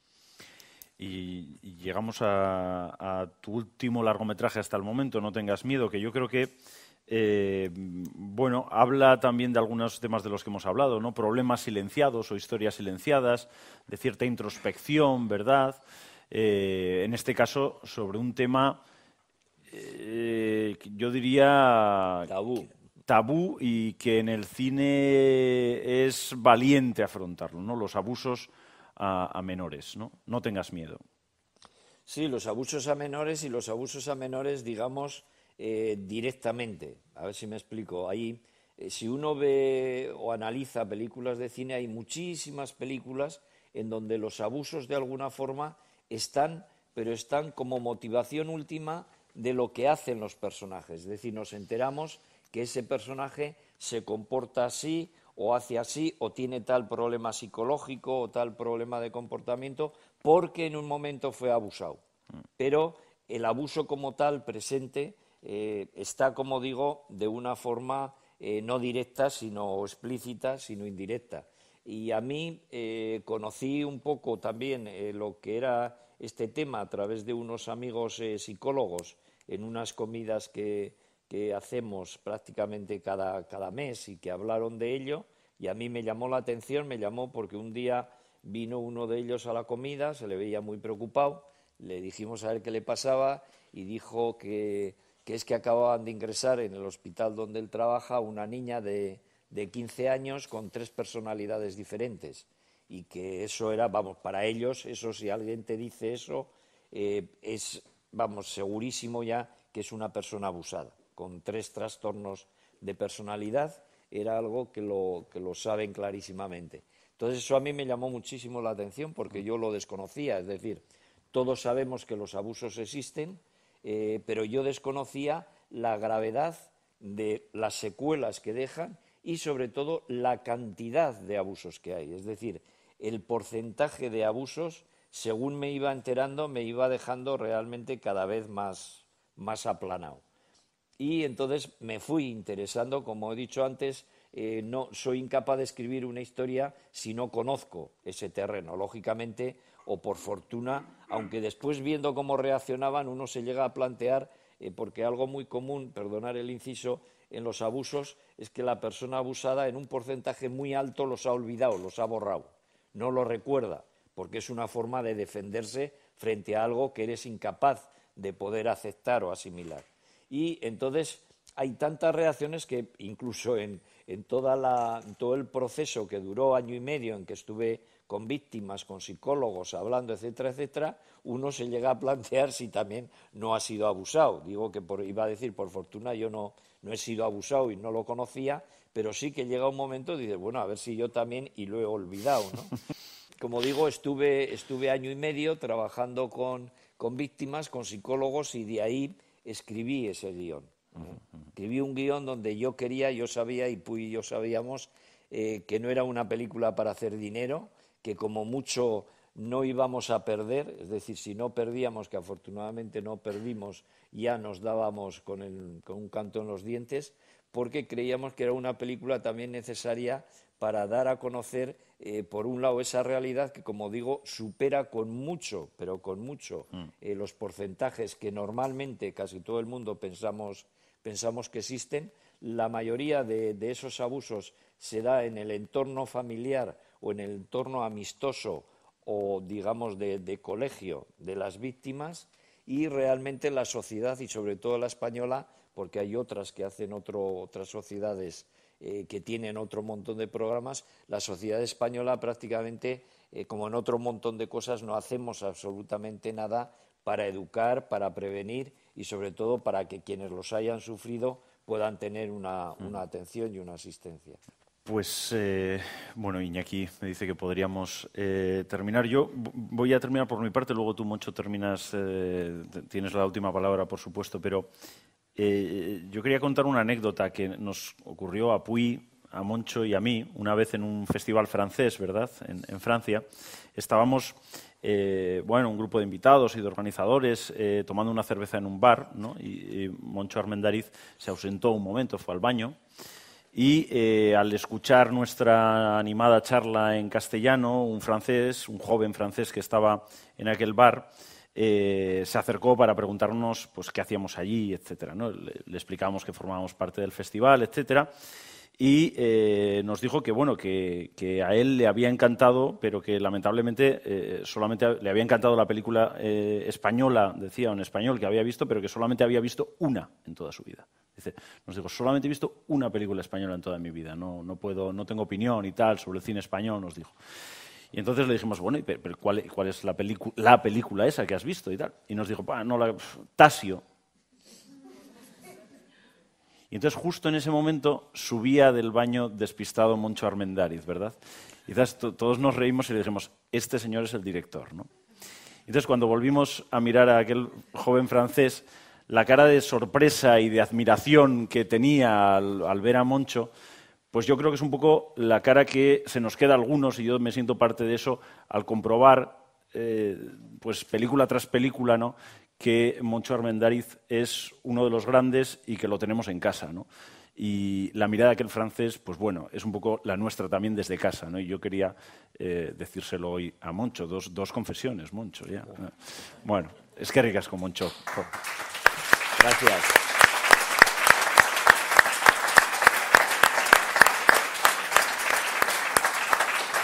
Y llegamos a tu último largometraje hasta el momento, No tengas miedo, que yo creo que bueno, habla también de algunos temas de los que hemos hablado, ¿no? Problemas silenciados o historias silenciadas, de cierta introspección, ¿verdad? En este caso, sobre un tema, yo diría tabú y que en el cine es valiente afrontarlo, ¿no? Los abusos a menores, ¿no? No tengas miedo. Sí, los abusos a menores y los abusos a menores, digamos, directamente. A ver si me explico. Ahí, si uno ve o analiza películas de cine, hay muchísimas películas en donde los abusos de alguna forma están, pero están como motivación última de lo que hacen los personajes. Es decir, nos enteramos que ese personaje se comporta así o hace así o tiene tal problema psicológico o tal problema de comportamiento porque en un momento fue abusado. Pero el abuso como tal presente está, como digo, de una forma no directa, sino explícita, sino indirecta. Y a mí conocí un poco también lo que era este tema a través de unos amigos psicólogos en unas comidas que hacemos prácticamente cada mes y que hablaron de ello, y a mí me llamó la atención, me llamó porque un día vino uno de ellos a la comida, se le veía muy preocupado, le dijimos a ver qué le pasaba y dijo que es que acababan de ingresar en el hospital donde él trabaja una niña de 15 años con 3 personalidades diferentes y que eso era, vamos, para ellos, eso si alguien te dice eso, es, vamos, segurísimo ya que es una persona abusada, con 3 trastornos de personalidad, era algo que lo saben clarísimamente. Entonces eso a mí me llamó muchísimo la atención porque yo lo desconocía, es decir, todos sabemos que los abusos existen, pero yo desconocía la gravedad de las secuelas que dejan y sobre todo la cantidad de abusos que hay, es decir, el porcentaje de abusos, según me iba enterando, me iba dejando realmente cada vez más aplanado. Y entonces me fui interesando, como he dicho antes, no soy incapaz de escribir una historia si no conozco ese terreno, lógicamente, o por fortuna, aunque después viendo cómo reaccionaban uno se llega a plantear, porque algo muy común, perdonar el inciso, en los abusos es que la persona abusada en un porcentaje muy alto los ha olvidado, los ha borrado, no lo recuerda, porque es una forma de defenderse frente a algo que eres incapaz de poder aceptar o asimilar. Y entonces hay tantas reacciones que incluso en todo el proceso que duró año y medio en que estuve con víctimas, con psicólogos, hablando, etcétera, etcétera, uno se llega a plantear si también no ha sido abusado. Digo que iba a decir, por fortuna yo no he sido abusado y no lo conocía, pero sí que llega un momento y dices, bueno, a ver si yo también y lo he olvidado, ¿no? Como digo, estuve año y medio trabajando con víctimas, con psicólogos y de ahí escribí ese guión. Escribí un guión donde yo sabía y Puy y yo sabíamos que no era una película para hacer dinero, que como mucho no íbamos a perder, es decir, si no perdíamos, que afortunadamente no perdimos, ya nos dábamos con un canto en los dientes, porque creíamos que era una película también necesaria para dar a conocer, por un lado, esa realidad que, como digo, supera con mucho, pero con mucho, los porcentajes que normalmente casi todo el mundo pensamos que existen. La mayoría de esos abusos se da en el entorno familiar o en el entorno amistoso o, digamos, de colegio de las víctimas, y realmente la sociedad, y sobre todo la española, porque hay otras que hacen otras sociedades que tienen otro montón de programas, la sociedad española prácticamente, como en otro montón de cosas, no hacemos absolutamente nada para educar, para prevenir y sobre todo para que quienes los hayan sufrido puedan tener una atención y una asistencia. Pues, bueno, Iñaki me dice que podríamos terminar. Yo voy a terminar por mi parte, luego tú, Moncho, terminas, tienes la última palabra, por supuesto, pero yo quería contar una anécdota que nos ocurrió a Puy, a Moncho y a mí una vez en un festival francés, ¿verdad?, en Francia. Estábamos, bueno, un grupo de invitados y de organizadores tomando una cerveza en un bar, ¿no? Y Moncho Armendáriz se ausentó un momento, fue al baño. Y al escuchar nuestra animada charla en castellano, un joven francés que estaba en aquel bar, se acercó para preguntarnos pues, qué hacíamos allí, etcétera, ¿no? Le explicábamos que formábamos parte del festival, etcétera. Y nos dijo que, bueno, que a él le había encantado, pero que lamentablemente solamente le había encantado la película española, decía en español, que había visto, pero que solamente había visto una en toda su vida. Dice, nos dijo, solamente he visto una película española en toda mi vida, no tengo opinión y tal sobre el cine español, nos dijo. Y entonces le dijimos, bueno, pero ¿cuál es la película esa que has visto y tal? Y nos dijo, Tasio. Y entonces justo en ese momento subía del baño despistado Moncho Armendáriz, ¿verdad? Y entonces todos nos reímos y le dijimos, este señor es el director, ¿no? Entonces cuando volvimos a mirar a aquel joven francés, la cara de sorpresa y de admiración que tenía al ver a Moncho, pues yo creo que es un poco la cara que se nos queda a algunos, y yo me siento parte de eso, al comprobar, pues película tras película, ¿no?, que Moncho Armendáriz es uno de los grandes y que lo tenemos en casa, ¿no? Y la mirada de aquel francés, pues bueno, es un poco la nuestra también desde casa, ¿no? Y yo quería decírselo hoy a Moncho, dos confesiones, Moncho, ya. Bueno, es que ricasco, Moncho. Gracias.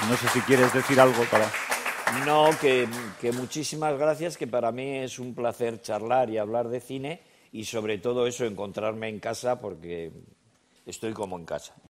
No sé si quieres decir algo para... No, que muchísimas gracias, que para mí es un placer charlar y hablar de cine y sobre todo eso, encontrarme en casa porque estoy como en casa.